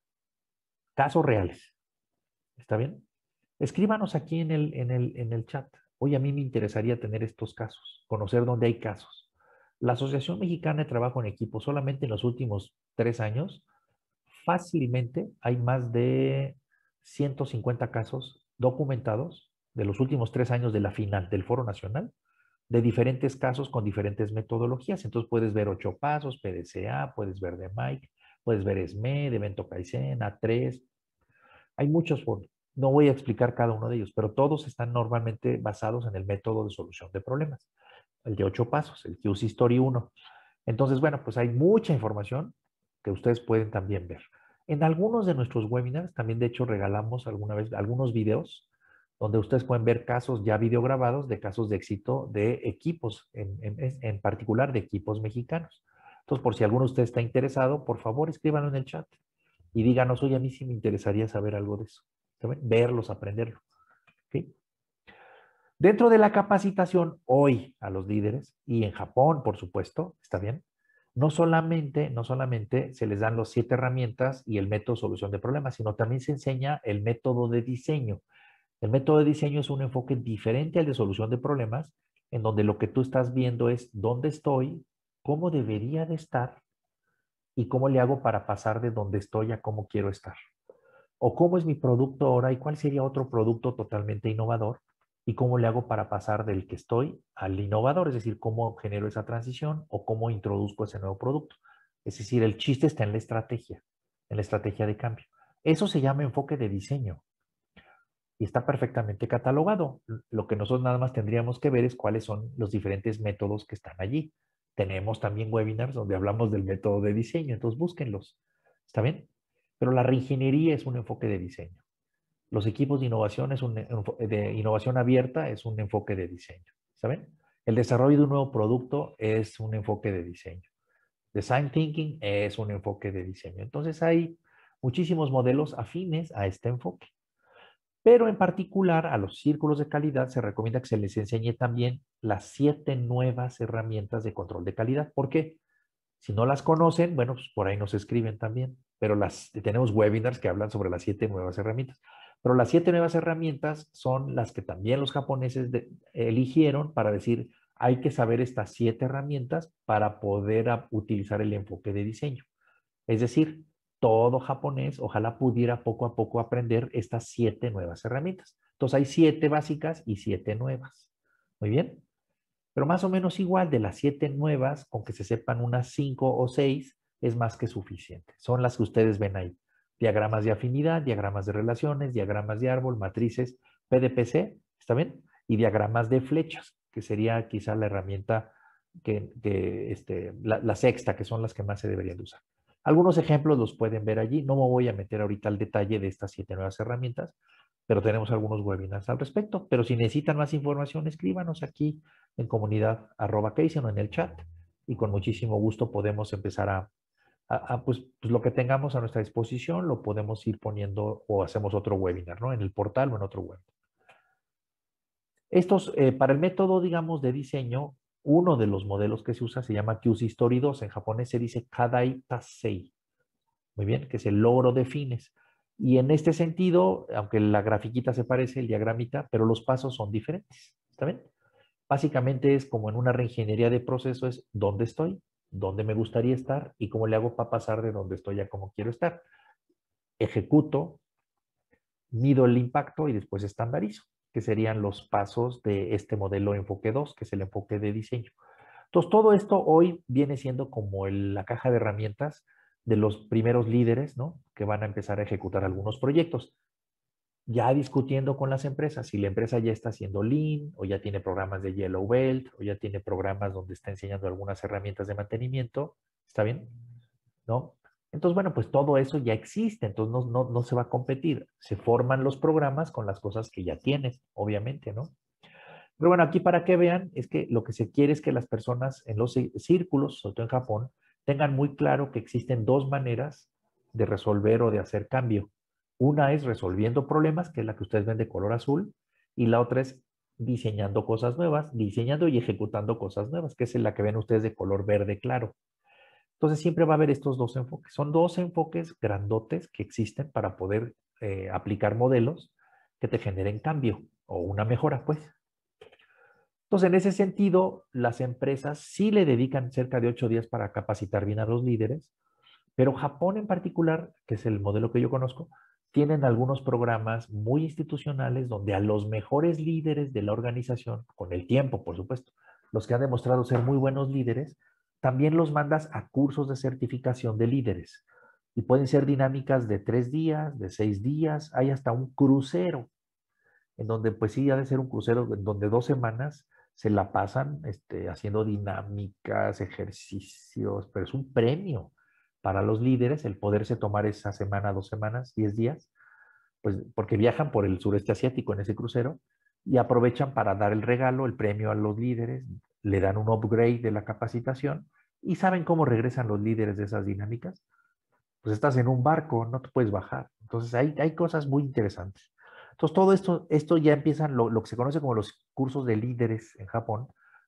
casos reales, ¿está bien? Escríbanos aquí en el chat. Oye, a mí me interesaría tener estos casos, conocer dónde hay casos. La Asociación Mexicana de Trabajo en Equipo, solamente en los últimos 3 años, fácilmente hay más de 150 casos documentados de los últimos 3 años de la final del Foro Nacional, de diferentes casos con diferentes metodologías. Entonces puedes ver 8 pasos, PDCA, puedes ver de Mike, puedes ver SME, de Evento Kaizen, A3. Hay muchos foros. No voy a explicar cada uno de ellos, pero todos están normalmente basados en el método de solución de problemas. El de 8 pasos, el QC Story 1. Entonces, bueno, pues hay mucha información que ustedes pueden también ver. En algunos de nuestros webinars, también de hecho regalamos alguna vez algunos videos donde ustedes pueden ver casos ya videograbados de casos de éxito de equipos, en particular de equipos mexicanos. Entonces, por si alguno de ustedes está interesado, por favor escríbanlo en el chat y díganos, oye, a mí sí me interesaría saber algo de eso. ¿Saben? Verlos, aprenderlo. ¿Okay? Dentro de la capacitación hoy a los líderes, y en Japón, por supuesto, ¿está bien? No solamente se les dan los 7 herramientas y el método de solución de problemas, sino también se enseña el método de diseño. El método de diseño es un enfoque diferente al de solución de problemas, en donde lo que tú estás viendo es dónde estoy, cómo debería de estar y cómo le hago para pasar de donde estoy a cómo quiero estar. O cómo es mi producto ahora y cuál sería otro producto totalmente innovador y cómo le hago para pasar del que estoy al innovador, es decir, cómo genero esa transición o cómo introduzco ese nuevo producto. Es decir, el chiste está en la estrategia de cambio. Eso se llama enfoque de diseño y está perfectamente catalogado. Lo que nosotros nada más tendríamos que ver es cuáles son los diferentes métodos que están allí. Tenemos también webinars donde hablamos del método de diseño, entonces búsquenlos. ¿Está bien? Pero la reingeniería es un enfoque de diseño. Los equipos de innovación, de innovación abierta es un enfoque de diseño. ¿Saben? El desarrollo de un nuevo producto es un enfoque de diseño. Design Thinking es un enfoque de diseño. Entonces hay muchísimos modelos afines a este enfoque. Pero en particular a los círculos de calidad se recomienda que se les enseñe también las 7 nuevas herramientas de control de calidad. ¿Por qué? Si no las conocen, bueno, pues por ahí nos escriben también, pero tenemos webinars que hablan sobre las 7 nuevas herramientas. Pero las 7 nuevas herramientas son las que también los japoneses eligieron para decir, hay que saber estas 7 herramientas para poder utilizar el enfoque de diseño. Es decir, todo japonés ojalá pudiera poco a poco aprender estas 7 nuevas herramientas. Entonces hay 7 básicas y 7 nuevas. Muy bien. Pero más o menos igual de las 7 nuevas, con que se sepan unas 5 o 6, es más que suficiente. Son las que ustedes ven ahí. Diagramas de afinidad, diagramas de relaciones, diagramas de árbol, matrices, PDPC, ¿está bien? Y diagramas de flechas, que sería quizá la herramienta la sexta, que son las que más se deberían de usar. Algunos ejemplos los pueden ver allí. No me voy a meter ahorita al detalle de estas 7 nuevas herramientas, pero tenemos algunos webinars al respecto. Pero si necesitan más información, escríbanos aquí en comunidad @Kaizen o en el chat y con muchísimo gusto podemos empezar pues lo que tengamos a nuestra disposición lo podemos ir poniendo o hacemos otro webinar, ¿no? En el portal o en otro web. Para el método, digamos, de diseño, uno de los modelos que se usa se llama Kyushi Story 2. En japonés se dice Kadai Tasei. Muy bien, que es el logro de fines. Y en este sentido, aunque la grafiquita se parece, el diagramita, pero los pasos son diferentes. ¿Está bien? Básicamente es como en una reingeniería de proceso, es dónde estoy, dónde me gustaría estar y cómo le hago para pasar de donde estoy a cómo quiero estar. Ejecuto, mido el impacto y después estandarizo, que serían los pasos de este modelo enfoque 2, que es el enfoque de diseño. Entonces, todo esto hoy viene siendo como la caja de herramientas de los primeros líderes, ¿no? Que van a empezar a ejecutar algunos proyectos. Ya discutiendo con las empresas, si la empresa ya está haciendo Lean, o ya tiene programas de Yellow Belt, o ya tiene programas donde está enseñando algunas herramientas de mantenimiento, ¿está bien? ¿No? Entonces, bueno, pues todo eso ya existe, entonces no se va a competir. Se forman los programas con las cosas que ya tienes, obviamente, ¿no? Pero bueno, aquí para que vean, es que lo que se quiere es que las personas en los círculos, sobre todo en Japón, tengan muy claro que existen 2 maneras de resolver o de hacer cambio. Una es resolviendo problemas, que es la que ustedes ven de color azul, y la otra es diseñando cosas nuevas, diseñando y ejecutando cosas nuevas, que es la que ven ustedes de color verde claro. Entonces siempre va a haber estos 2 enfoques. Son 2 enfoques grandotes que existen para poder aplicar modelos que te generen cambio o una mejora, pues. Entonces, en ese sentido, las empresas sí le dedican cerca de 8 días para capacitar bien a los líderes, pero Japón en particular, que es el modelo que yo conozco, tienen algunos programas muy institucionales donde a los mejores líderes de la organización, con el tiempo, por supuesto, los que han demostrado ser muy buenos líderes, también los mandas a cursos de certificación de líderes. Y pueden ser dinámicas de 3 días, de 6 días, hay hasta un crucero en donde pues sí ha de ser un crucero en donde 2 semanas se la pasan haciendo dinámicas, ejercicios, pero es un premio para los líderes el poderse tomar esa semana, 2 semanas, 10 días, pues porque viajan por el sureste asiático en ese crucero y aprovechan para dar el regalo, el premio a los líderes, le dan un upgrade de la capacitación y ¿saben cómo regresan los líderes de esas dinámicas? Pues estás en un barco, no te puedes bajar. Entonces hay cosas muy interesantes. Entonces todo esto ya empiezan lo que se conoce como los cursos de líderes en Japón,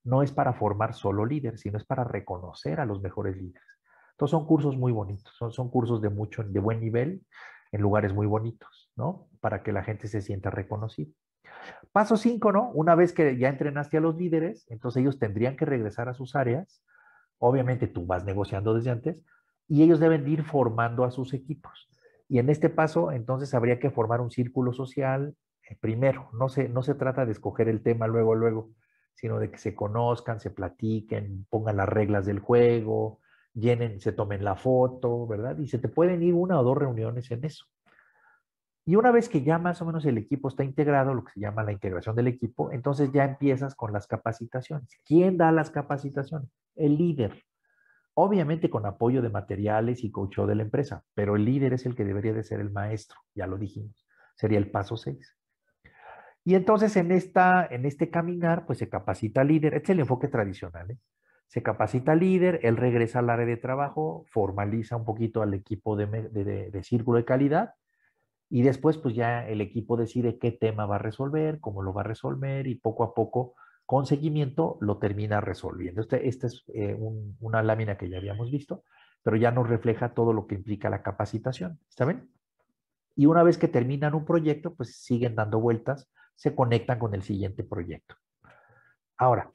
no es para formar solo líderes, sino es para reconocer a los mejores líderes. Entonces son cursos muy bonitos, son cursos de buen nivel, en lugares muy bonitos, ¿no? Para que la gente se sienta reconocida. Paso 5, ¿no? Una vez que ya entrenaste a los líderes, entonces ellos tendrían que regresar a sus áreas. Obviamente tú vas negociando desde antes y ellos deben ir formando a sus equipos. Y en este paso, entonces habría que formar un círculo social primero. No se trata de escoger el tema luego, sino de que se conozcan, se platiquen, pongan las reglas del juego, llenen, se tomen la foto, ¿verdad? Y se te pueden ir una o dos reuniones en eso. Y una vez que ya más o menos el equipo está integrado, lo que se llama la integración del equipo, entonces ya empiezas con las capacitaciones. ¿Quién da las capacitaciones? El líder. Obviamente con apoyo de materiales y coaching de la empresa, pero el líder es el que debería de ser el maestro, ya lo dijimos. Sería el paso 6. Y entonces en este caminar, pues se capacita al líder. Este es el enfoque tradicional, ¿eh? Se capacita al líder, él regresa al área de trabajo, formaliza un poquito al equipo de círculo de calidad y después, pues ya el equipo decide qué tema va a resolver, cómo lo va a resolver y poco a poco, con seguimiento, lo termina resolviendo. Esta es una lámina que ya habíamos visto, pero ya nos refleja todo lo que implica la capacitación. ¿Está bien? Y una vez que terminan un proyecto, pues siguen dando vueltas, se conectan con el siguiente proyecto. Ahora,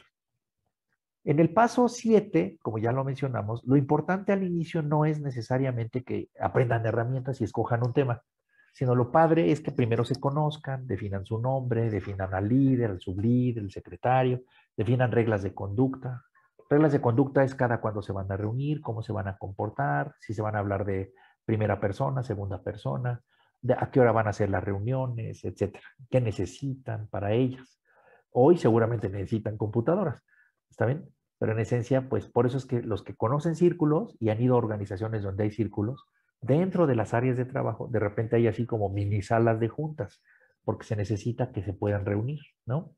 en el paso 7, como ya lo mencionamos, lo importante al inicio no es necesariamente que aprendan herramientas y escojan un tema, sino lo padre es que primero se conozcan, definan su nombre, definan al líder, al sublíder, el secretario, definan reglas de conducta. Reglas de conducta es cada cuándo se van a reunir, cómo se van a comportar, si se van a hablar de primera persona, segunda persona, de a qué hora van a hacer las reuniones, etcétera, qué necesitan para ellas. Hoy seguramente necesitan computadoras, ¿está bien? Pero en esencia, pues por eso es que los que conocen círculos y han ido a organizaciones donde hay círculos, dentro de las áreas de trabajo, de repente hay así como mini salas de juntas, porque se necesita que se puedan reunir, ¿no?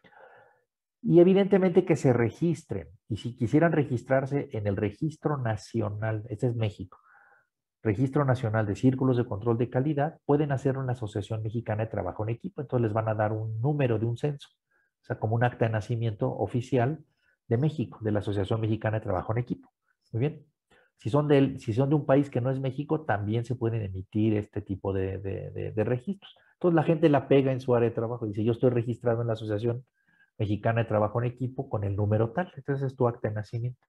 Y evidentemente que se registren. Y si quisieran registrarse en el Registro Nacional, este es México, Registro Nacional de Círculos de Control de Calidad, pueden hacerlo en la Asociación Mexicana de Trabajo en Equipo. Entonces les van a dar un número de un censo, o sea, como un acta de nacimiento oficial de México, de la Asociación Mexicana de Trabajo en Equipo. Muy bien. Si son de un país que no es México, también se pueden emitir este tipo de registros. Entonces la gente la pega en su área de trabajo y dice, yo estoy registrado en la Asociación Mexicana de Trabajo en Equipo con el número tal. Entonces es tu acta de nacimiento.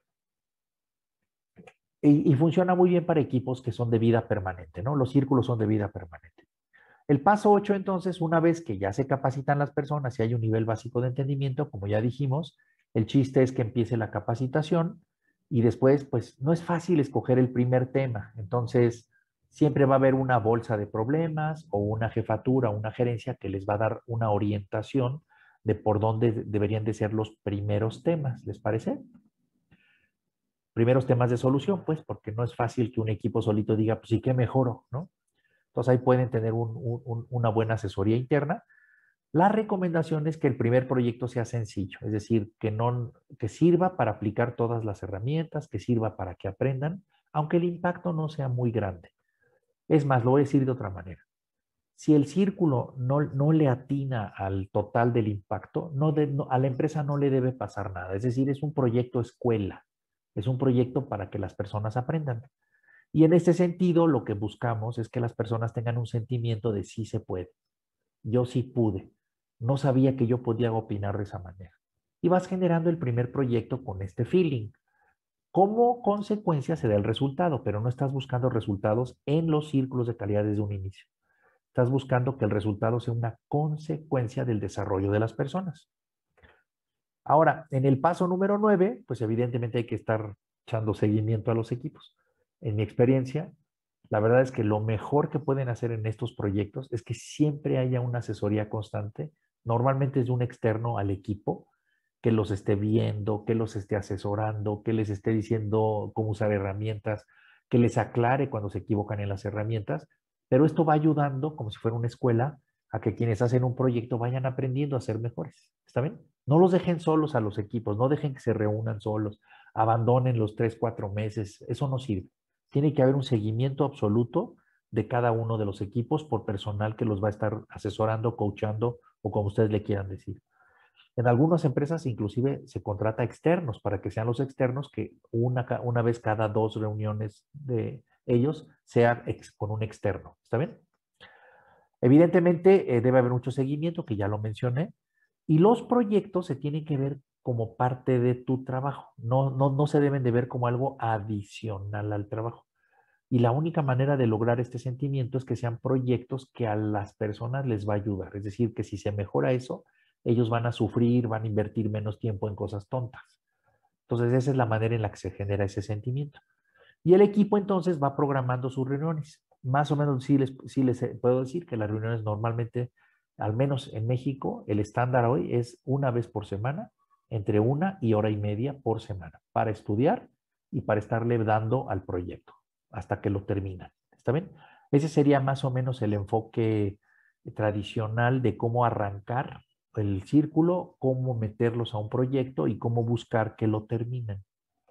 Y funciona muy bien para equipos que son de vida permanente, ¿no? Los círculos son de vida permanente. El paso 8, entonces, una vez que ya se capacitan las personas y hay un nivel básico de entendimiento, como ya dijimos, el chiste es que empiece la capacitación y después, pues, no es fácil escoger el primer tema. Entonces, siempre va a haber una bolsa de problemas o una jefatura, una gerencia que les va a dar una orientación de por dónde deberían de ser los primeros temas. ¿Les parece? Primeros temas de solución, pues, porque no es fácil que un equipo solito diga, pues, ¿y qué mejoro? ¿No? Entonces ahí pueden tener una buena asesoría interna. La recomendación es que el primer proyecto sea sencillo, es decir, que sirva para aplicar todas las herramientas, que sirva para que aprendan, aunque el impacto no sea muy grande. Es más, lo voy a decir de otra manera. Si el círculo no le atina al total del impacto, a la empresa no le debe pasar nada. Es decir, es un proyecto escuela, es un proyecto para que las personas aprendan. Y en este sentido, lo que buscamos es que las personas tengan un sentimiento de sí se puede. Yo sí pude. No sabía que yo podía opinar de esa manera. Y vas generando el primer proyecto con este feeling. Como consecuencia se da el resultado, pero no estás buscando resultados en los círculos de calidad desde un inicio. Estás buscando que el resultado sea una consecuencia del desarrollo de las personas. Ahora, en el paso número 9, pues evidentemente hay que estar echando seguimiento a los equipos. En mi experiencia, la verdad es que lo mejor que pueden hacer en estos proyectos es que siempre haya una asesoría constante, normalmente es de un externo al equipo, que los esté viendo, que los esté asesorando, que les esté diciendo cómo usar herramientas, que les aclare cuando se equivocan en las herramientas, pero esto va ayudando, como si fuera una escuela, a que quienes hacen un proyecto vayan aprendiendo a ser mejores. ¿Está bien? No los dejen solos a los equipos, no dejen que se reúnan solos, abandonen los 3, 4 meses, eso no sirve. Tiene que haber un seguimiento absoluto de cada uno de los equipos por personal que los va a estar asesorando, coachando o como ustedes le quieran decir. En algunas empresas inclusive se contrata externos para que sean los externos que una vez cada 2 reuniones de ellos sea con un externo. ¿Está bien? Evidentemente debe haber mucho seguimiento, que ya lo mencioné, y los proyectos se tienen que ver como parte de tu trabajo. No se deben de ver como algo adicional al trabajo. Y la única manera de lograr este sentimiento es que sean proyectos que a las personas les va a ayudar. Es decir, que si se mejora eso, ellos van a sufrir, van a invertir menos tiempo en cosas tontas. Entonces, esa es la manera en la que se genera ese sentimiento. Y el equipo entonces va programando sus reuniones. Más o menos sí les puedo decir que las reuniones normalmente, al menos en México, el estándar hoy es una vez por semana, entre 1 y 1 hora y media por semana, para estudiar y para estarle dando al proyecto hasta que lo terminan. ¿Está bien? Ese sería más o menos el enfoque tradicional de cómo arrancar el círculo, cómo meterlos a un proyecto y cómo buscar que lo terminen.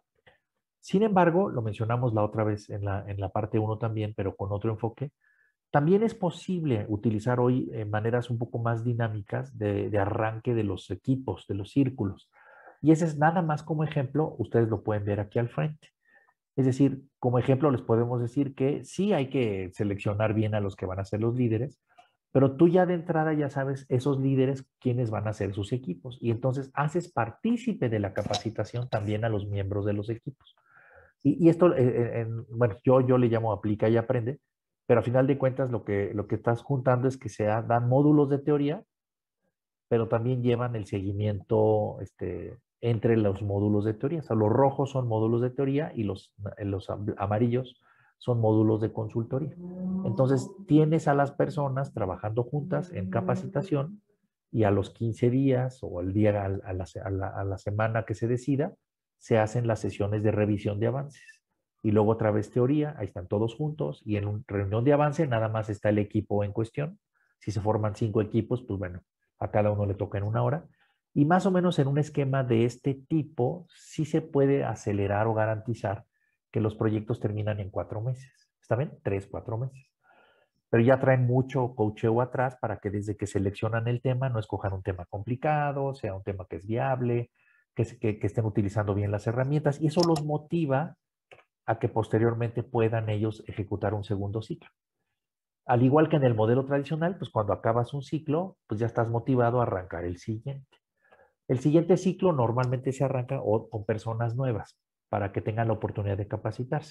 Sin embargo, lo mencionamos la otra vez en la parte uno también, pero con otro enfoque, también es posible utilizar hoy maneras un poco más dinámicas de arranque de los equipos, de los círculos. Y ese es nada más como ejemplo, ustedes lo pueden ver aquí al frente. Es decir, como ejemplo les podemos decir que sí hay que seleccionar bien a los que van a ser los líderes, pero tú ya de entrada ya sabes esos líderes quiénes van a ser sus equipos y entonces haces partícipe de la capacitación también a los miembros de los equipos. Y esto, bueno, yo le llamo aplica y aprende, pero a final de cuentas lo que estás juntando es que dan módulos de teoría, pero también llevan el seguimiento entre los módulos de teoría. O sea, los rojos son módulos de teoría y los amarillos son módulos de consultoría. Entonces, tienes a las personas trabajando juntas en capacitación y a los 15 días o al día, a la semana que se decida, se hacen las sesiones de revisión de avances. Y luego otra vez teoría, ahí están todos juntos y en una reunión de avance nada más está el equipo en cuestión. Si se forman 5 equipos, pues bueno, a cada uno le toca en 1 hora. Y más o menos en un esquema de este tipo, sí se puede acelerar o garantizar que los proyectos terminan en 4 meses. ¿Está bien? 3, 4 meses. Pero ya traen mucho coacheo atrás para que desde que seleccionan el tema no escojan un tema complicado, sea un tema que es viable, que estén utilizando bien las herramientas y eso los motiva a que posteriormente puedan ellos ejecutar un segundo ciclo. Al igual que en el modelo tradicional, pues cuando acabas un ciclo, pues ya estás motivado a arrancar el siguiente. El siguiente ciclo normalmente se arranca con personas nuevas para que tengan la oportunidad de capacitarse.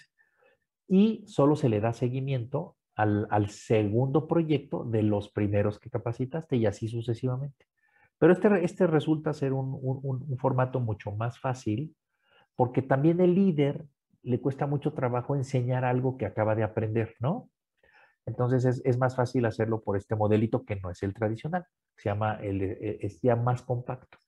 Y solo se le da seguimiento al segundo proyecto de los primeros que capacitaste y así sucesivamente. Pero este resulta ser un formato mucho más fácil porque también el líder le cuesta mucho trabajo enseñar algo que acaba de aprender, ¿no? Entonces es más fácil hacerlo por este modelito que no es el tradicional. Se llama es ya más compacto.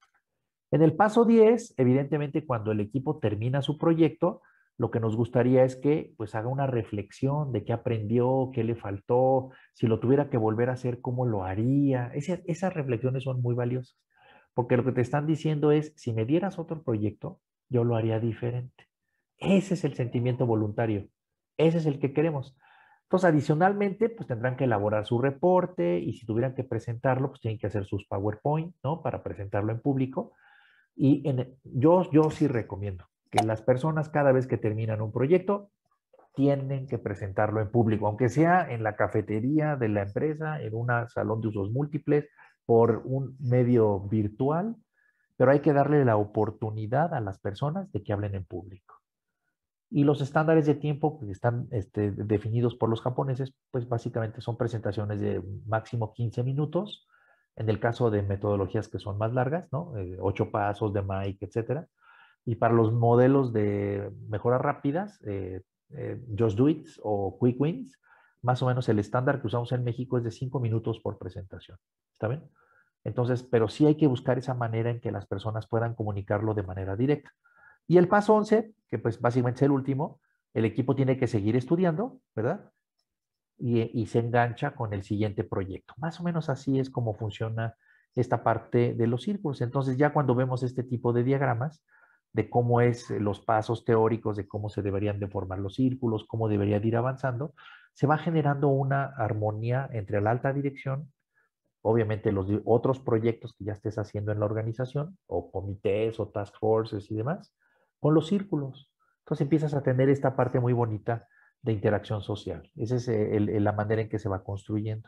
En el paso 10, evidentemente, cuando el equipo termina su proyecto, lo que nos gustaría es que pues haga una reflexión de qué aprendió, qué le faltó, si lo tuviera que volver a hacer, cómo lo haría. Esas reflexiones son muy valiosas, porque lo que te están diciendo es, si me dieras otro proyecto, yo lo haría diferente. Ese es el sentimiento voluntario. Ese es el que queremos. Entonces, adicionalmente, pues tendrán que elaborar su reporte y si tuvieran que presentarlo, pues tienen que hacer sus PowerPoint, ¿no? Para presentarlo en público. Y yo sí recomiendo que las personas cada vez que terminan un proyecto tienen que presentarlo en público, aunque sea en la cafetería de la empresa, en un salón de usos múltiples, por un medio virtual, pero hay que darle la oportunidad a las personas de que hablen en público. Y los estándares de tiempo pues, están definidos por los japoneses, pues básicamente son presentaciones de máximo 15 minutos, en el caso de metodologías que son más largas, ¿no? 8 pasos de Mike, etcétera. Y para los modelos de mejoras rápidas, Just Do It o Quick Wins, más o menos el estándar que usamos en México es de 5 minutos por presentación. ¿Está bien? Entonces, pero sí hay que buscar esa manera en que las personas puedan comunicarlo de manera directa. Y el paso 11, que pues básicamente es el último, el equipo tiene que seguir estudiando, ¿verdad? Y se engancha con el siguiente proyecto. Más o menos así es como funciona esta parte de los círculos. Entonces ya cuando vemos este tipo de diagramas, de cómo es los pasos teóricos, de cómo se deberían de formar los círculos, cómo debería de ir avanzando, se va generando una armonía entre la alta dirección, obviamente los otros proyectos que ya estés haciendo en la organización, o comités, o task forces y demás, con los círculos. Entonces empiezas a tener esta parte muy bonita de interacción social. Esa es la manera en que se va construyendo.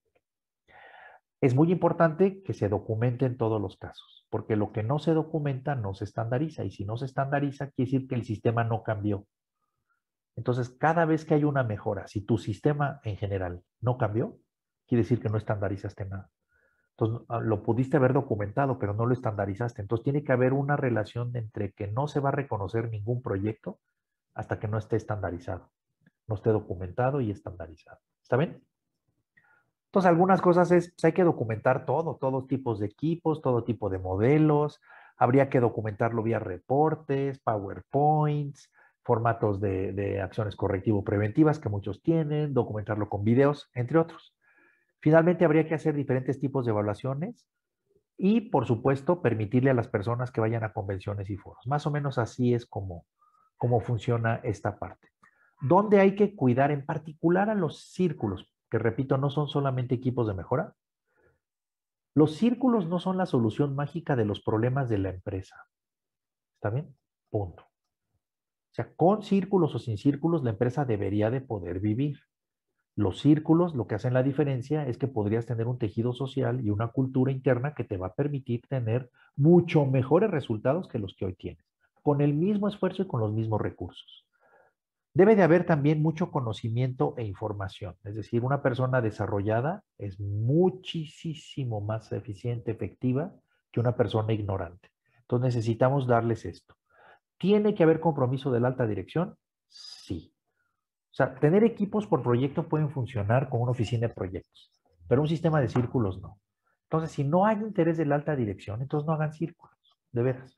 Es muy importante que se documente en todos los casos, porque lo que no se documenta no se estandariza, y si no se estandariza, quiere decir que el sistema no cambió. Entonces, cada vez que hay una mejora, si tu sistema en general no cambió, quiere decir que no estandarizaste nada. Entonces, lo pudiste haber documentado, pero no lo estandarizaste. Entonces, tiene que haber una relación entre que no se va a reconocer ningún proyecto hasta que no esté estandarizado, no esté documentado y estandarizado. ¿Está bien? Entonces, algunas cosas es, pues hay que documentar todo, todos tipos de equipos, todo tipo de modelos. Habría que documentarlo vía reportes, PowerPoints, formatos de acciones correctivo-preventivas que muchos tienen, documentarlo con videos, entre otros. Finalmente, habría que hacer diferentes tipos de evaluaciones y, por supuesto, permitirle a las personas que vayan a convenciones y foros. Más o menos así es como funciona esta parte. ¿Dónde hay que cuidar en particular a los círculos? Que repito, no son solamente equipos de mejora. Los círculos no son la solución mágica de los problemas de la empresa. ¿Está bien? Punto. O sea, con círculos o sin círculos, la empresa debería de poder vivir. Los círculos, lo que hacen la diferencia es que podrías tener un tejido social y una cultura interna que te va a permitir tener mucho mejores resultados que los que hoy tienes, con el mismo esfuerzo y con los mismos recursos. Debe de haber también mucho conocimiento e información. Es decir, una persona desarrollada es muchísimo más eficiente, efectiva que una persona ignorante. Entonces necesitamos darles esto. ¿Tiene que haber compromiso de la alta dirección? Sí. O sea, tener equipos por proyecto pueden funcionar con una oficina de proyectos, pero un sistema de círculos no. Entonces, si no hay interés de la alta dirección, entonces no hagan círculos, de veras.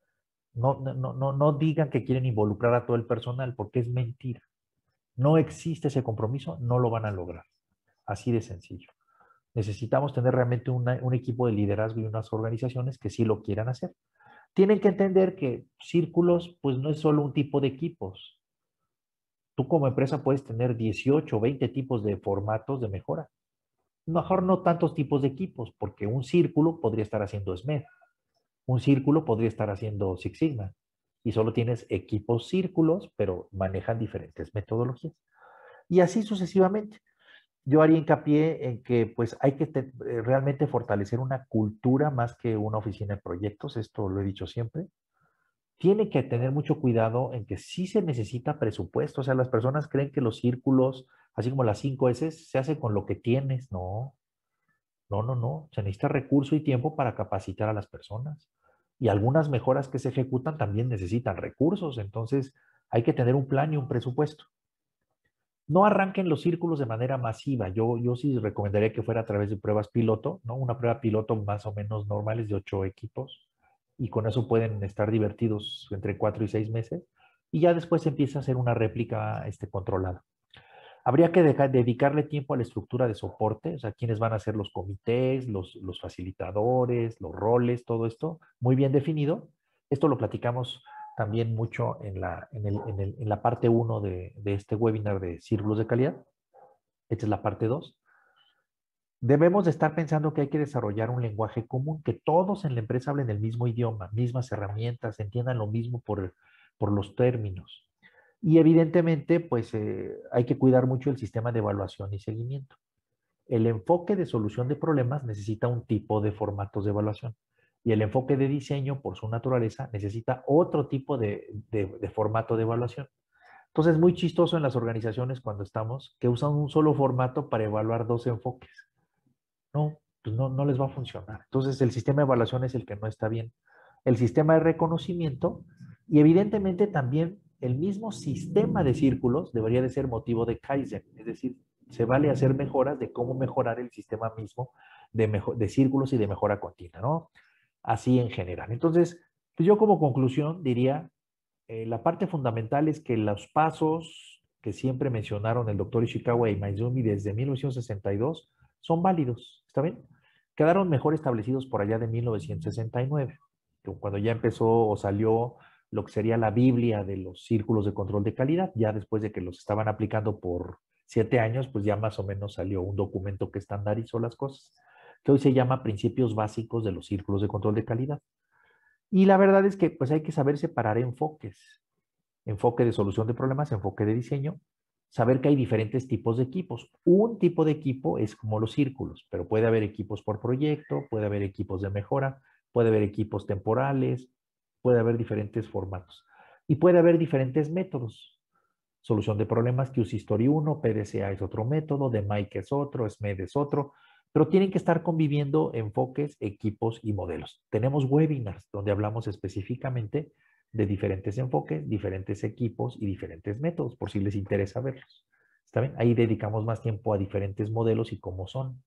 No digan que quieren involucrar a todo el personal, porque es mentira. No existe ese compromiso, no lo van a lograr. Así de sencillo. Necesitamos tener realmente un equipo de liderazgo y unas organizaciones que sí lo quieran hacer. Tienen que entender que círculos, pues no es solo un tipo de equipos. Tú como empresa puedes tener 18 o 20 tipos de formatos de mejora. Mejor no tantos tipos de equipos, porque un círculo podría estar haciendo SMED, un círculo podría estar haciendo Six Sigma, y solo tienes equipos círculos, pero manejan diferentes metodologías. Y así sucesivamente. Yo haría hincapié en que pues hay que realmente fortalecer una cultura más que una oficina de proyectos, esto lo he dicho siempre. Tiene que tener mucho cuidado en que sí se necesita presupuesto, o sea, las personas creen que los círculos, así como las 5 S, se hacen con lo que tienes, no, no, se necesita recurso y tiempo para capacitar a las personas. Y algunas mejoras que se ejecutan también necesitan recursos, entonces hay que tener un plan y un presupuesto. No arranquen los círculos de manera masiva. Yo sí recomendaría que fuera a través de pruebas piloto, ¿no? Una prueba piloto más o menos normales de 8 equipos, y con eso pueden estar divertidos entre 4 y 6 meses, y ya después se empieza a hacer una réplica controlada. Habría que dedicarle tiempo a la estructura de soporte, o sea, quiénes van a ser los comités, los facilitadores, los roles, todo esto muy bien definido. Esto lo platicamos también mucho en la parte 1 de este webinar de círculos de calidad. Esta es la parte 2. Debemos de estar pensando que hay que desarrollar un lenguaje común, que todos en la empresa hablen el mismo idioma, mismas herramientas, entiendan lo mismo por los términos. Y evidentemente, pues hay que cuidar mucho el sistema de evaluación y seguimiento. El enfoque de solución de problemas necesita un tipo de formatos de evaluación, y el enfoque de diseño, por su naturaleza, necesita otro tipo de formato de evaluación. Entonces, es muy chistoso en las organizaciones cuando estamos que usan un solo formato para evaluar dos enfoques. No, pues no les va a funcionar. Entonces, el sistema de evaluación es el que no está bien. El sistema de reconocimiento, y evidentemente también el mismo sistema de círculos debería de ser motivo de Kaizen, es decir, se vale hacer mejoras de cómo mejorar el sistema mismo de círculos y de mejora continua, ¿no? Así en general. Entonces, pues yo como conclusión diría, la parte fundamental es que los pasos que siempre mencionaron el doctor Ishikawa y Maizumi desde 1962 son válidos, ¿está bien? Quedaron mejor establecidos por allá de 1969, cuando ya empezó o salió lo que sería la Biblia de los círculos de control de calidad. Ya después de que los estaban aplicando por 7 años, pues ya más o menos salió un documento que estandarizó las cosas. que hoy se llama Principios Básicos de los Círculos de Control de Calidad. Y la verdad es que pues hay que saber separar enfoques. Enfoque de solución de problemas, enfoque de diseño. Saber que hay diferentes tipos de equipos. Un tipo de equipo es como los círculos, pero puede haber equipos por proyecto, puede haber equipos de mejora, puede haber equipos temporales, puede haber diferentes formatos. Y puede haber diferentes métodos. Solución de problemas, que Use Story 1, PDCA es otro método, DMAIC es otro, SMED es otro, pero tienen que estar conviviendo enfoques, equipos y modelos. Tenemos webinars donde hablamos específicamente de diferentes enfoques, diferentes equipos y diferentes métodos, por si les interesa verlos. ¿Está bien? Ahí dedicamos más tiempo a diferentes modelos y cómo son.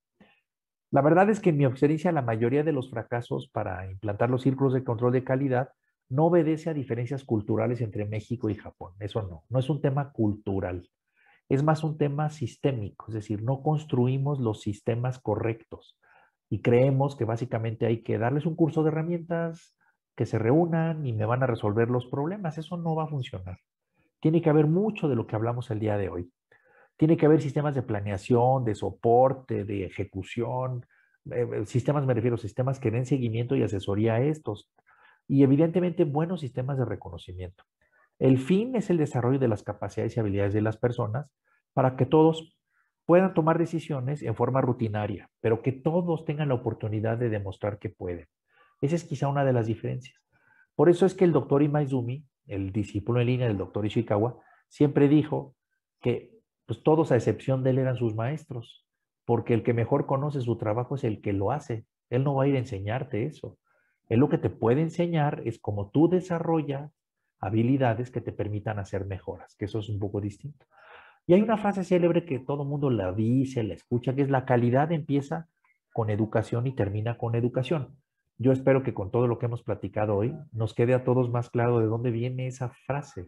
La verdad es que en mi experiencia la mayoría de los fracasos para implantar los círculos de control de calidad no obedece a diferencias culturales entre México y Japón. Eso no es un tema cultural. Es más un tema sistémico, es decir, no construimos los sistemas correctos y creemos que básicamente hay que darles un curso de herramientas, que se reúnan y me van a resolver los problemas. Eso no va a funcionar. Tiene que haber mucho de lo que hablamos el día de hoy. Tiene que haber sistemas de planeación, de soporte, de ejecución. Sistemas, me refiero, sistemas que den seguimiento y asesoría a estos. Y evidentemente buenos sistemas de reconocimiento. El fin es el desarrollo de las capacidades y habilidades de las personas para que todos puedan tomar decisiones en forma rutinaria, pero que todos tengan la oportunidad de demostrar que pueden. Esa es quizá una de las diferencias. Por eso es que el doctor Imaizumi, el discípulo en línea del doctor Ishikawa, siempre dijo que pues, todos a excepción de él eran sus maestros, porque el que mejor conoce su trabajo es el que lo hace. Él no va a ir a enseñarte eso. Él lo que te puede enseñar es cómo tú desarrollas habilidades que te permitan hacer mejoras, que eso es un poco distinto. Y hay una frase célebre que todo el mundo la dice, la escucha, que es: la calidad empieza con educación y termina con educación. Yo espero que con todo lo que hemos platicado hoy nos quede a todos más claro de dónde viene esa frase.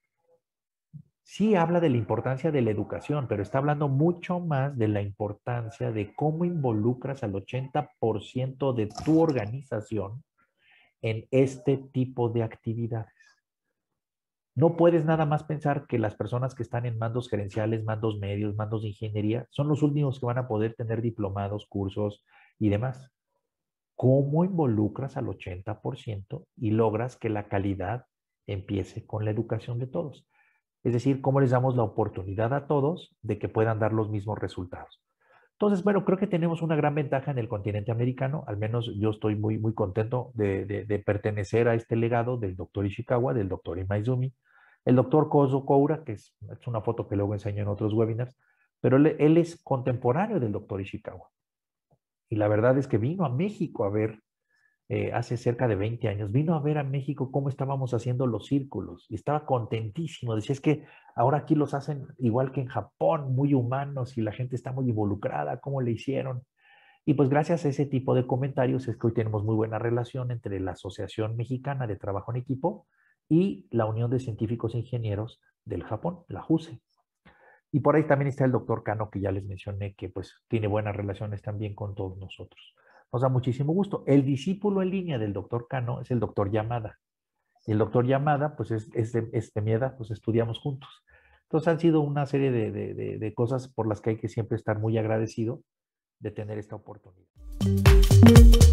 Sí habla de la importancia de la educación, pero está hablando mucho más de la importancia de cómo involucras al 80% de tu organización en este tipo de actividades. No puedes nada más pensar que las personas que están en mandos gerenciales, mandos medios, mandos de ingeniería, son los últimos que van a poder tener diplomados, cursos y demás. ¿Cómo involucras al 80% y logras que la calidad empiece con la educación de todos? Es decir, cómo les damos la oportunidad a todos de que puedan dar los mismos resultados. Entonces, bueno, creo que tenemos una gran ventaja en el continente americano. Al menos yo estoy muy, muy contento de pertenecer a este legado del doctor Ishikawa, del doctor Imaizumi, el doctor Kozo Koura, que es una foto que luego enseño en otros webinars, pero él es contemporáneo del doctor Ishikawa. Y la verdad es que vino a México a ver, hace cerca de 20 años, vino a ver a México cómo estábamos haciendo los círculos y estaba contentísimo. Decía: es que ahora aquí los hacen igual que en Japón, muy humanos y la gente está muy involucrada, ¿cómo le hicieron? Y pues gracias a ese tipo de comentarios es que hoy tenemos muy buena relación entre la Asociación Mexicana de Trabajo en Equipo y la Unión de Científicos e Ingenieros del Japón, la JUSE. Y por ahí también está el doctor Cano, que ya les mencioné, que pues tiene buenas relaciones también con todos nosotros. Nos da muchísimo gusto. El discípulo en línea del doctor Cano es el doctor Yamada. Y el doctor Yamada, pues es de mi edad, pues estudiamos juntos. Entonces han sido una serie de cosas por las que hay que siempre estar muy agradecido de tener esta oportunidad.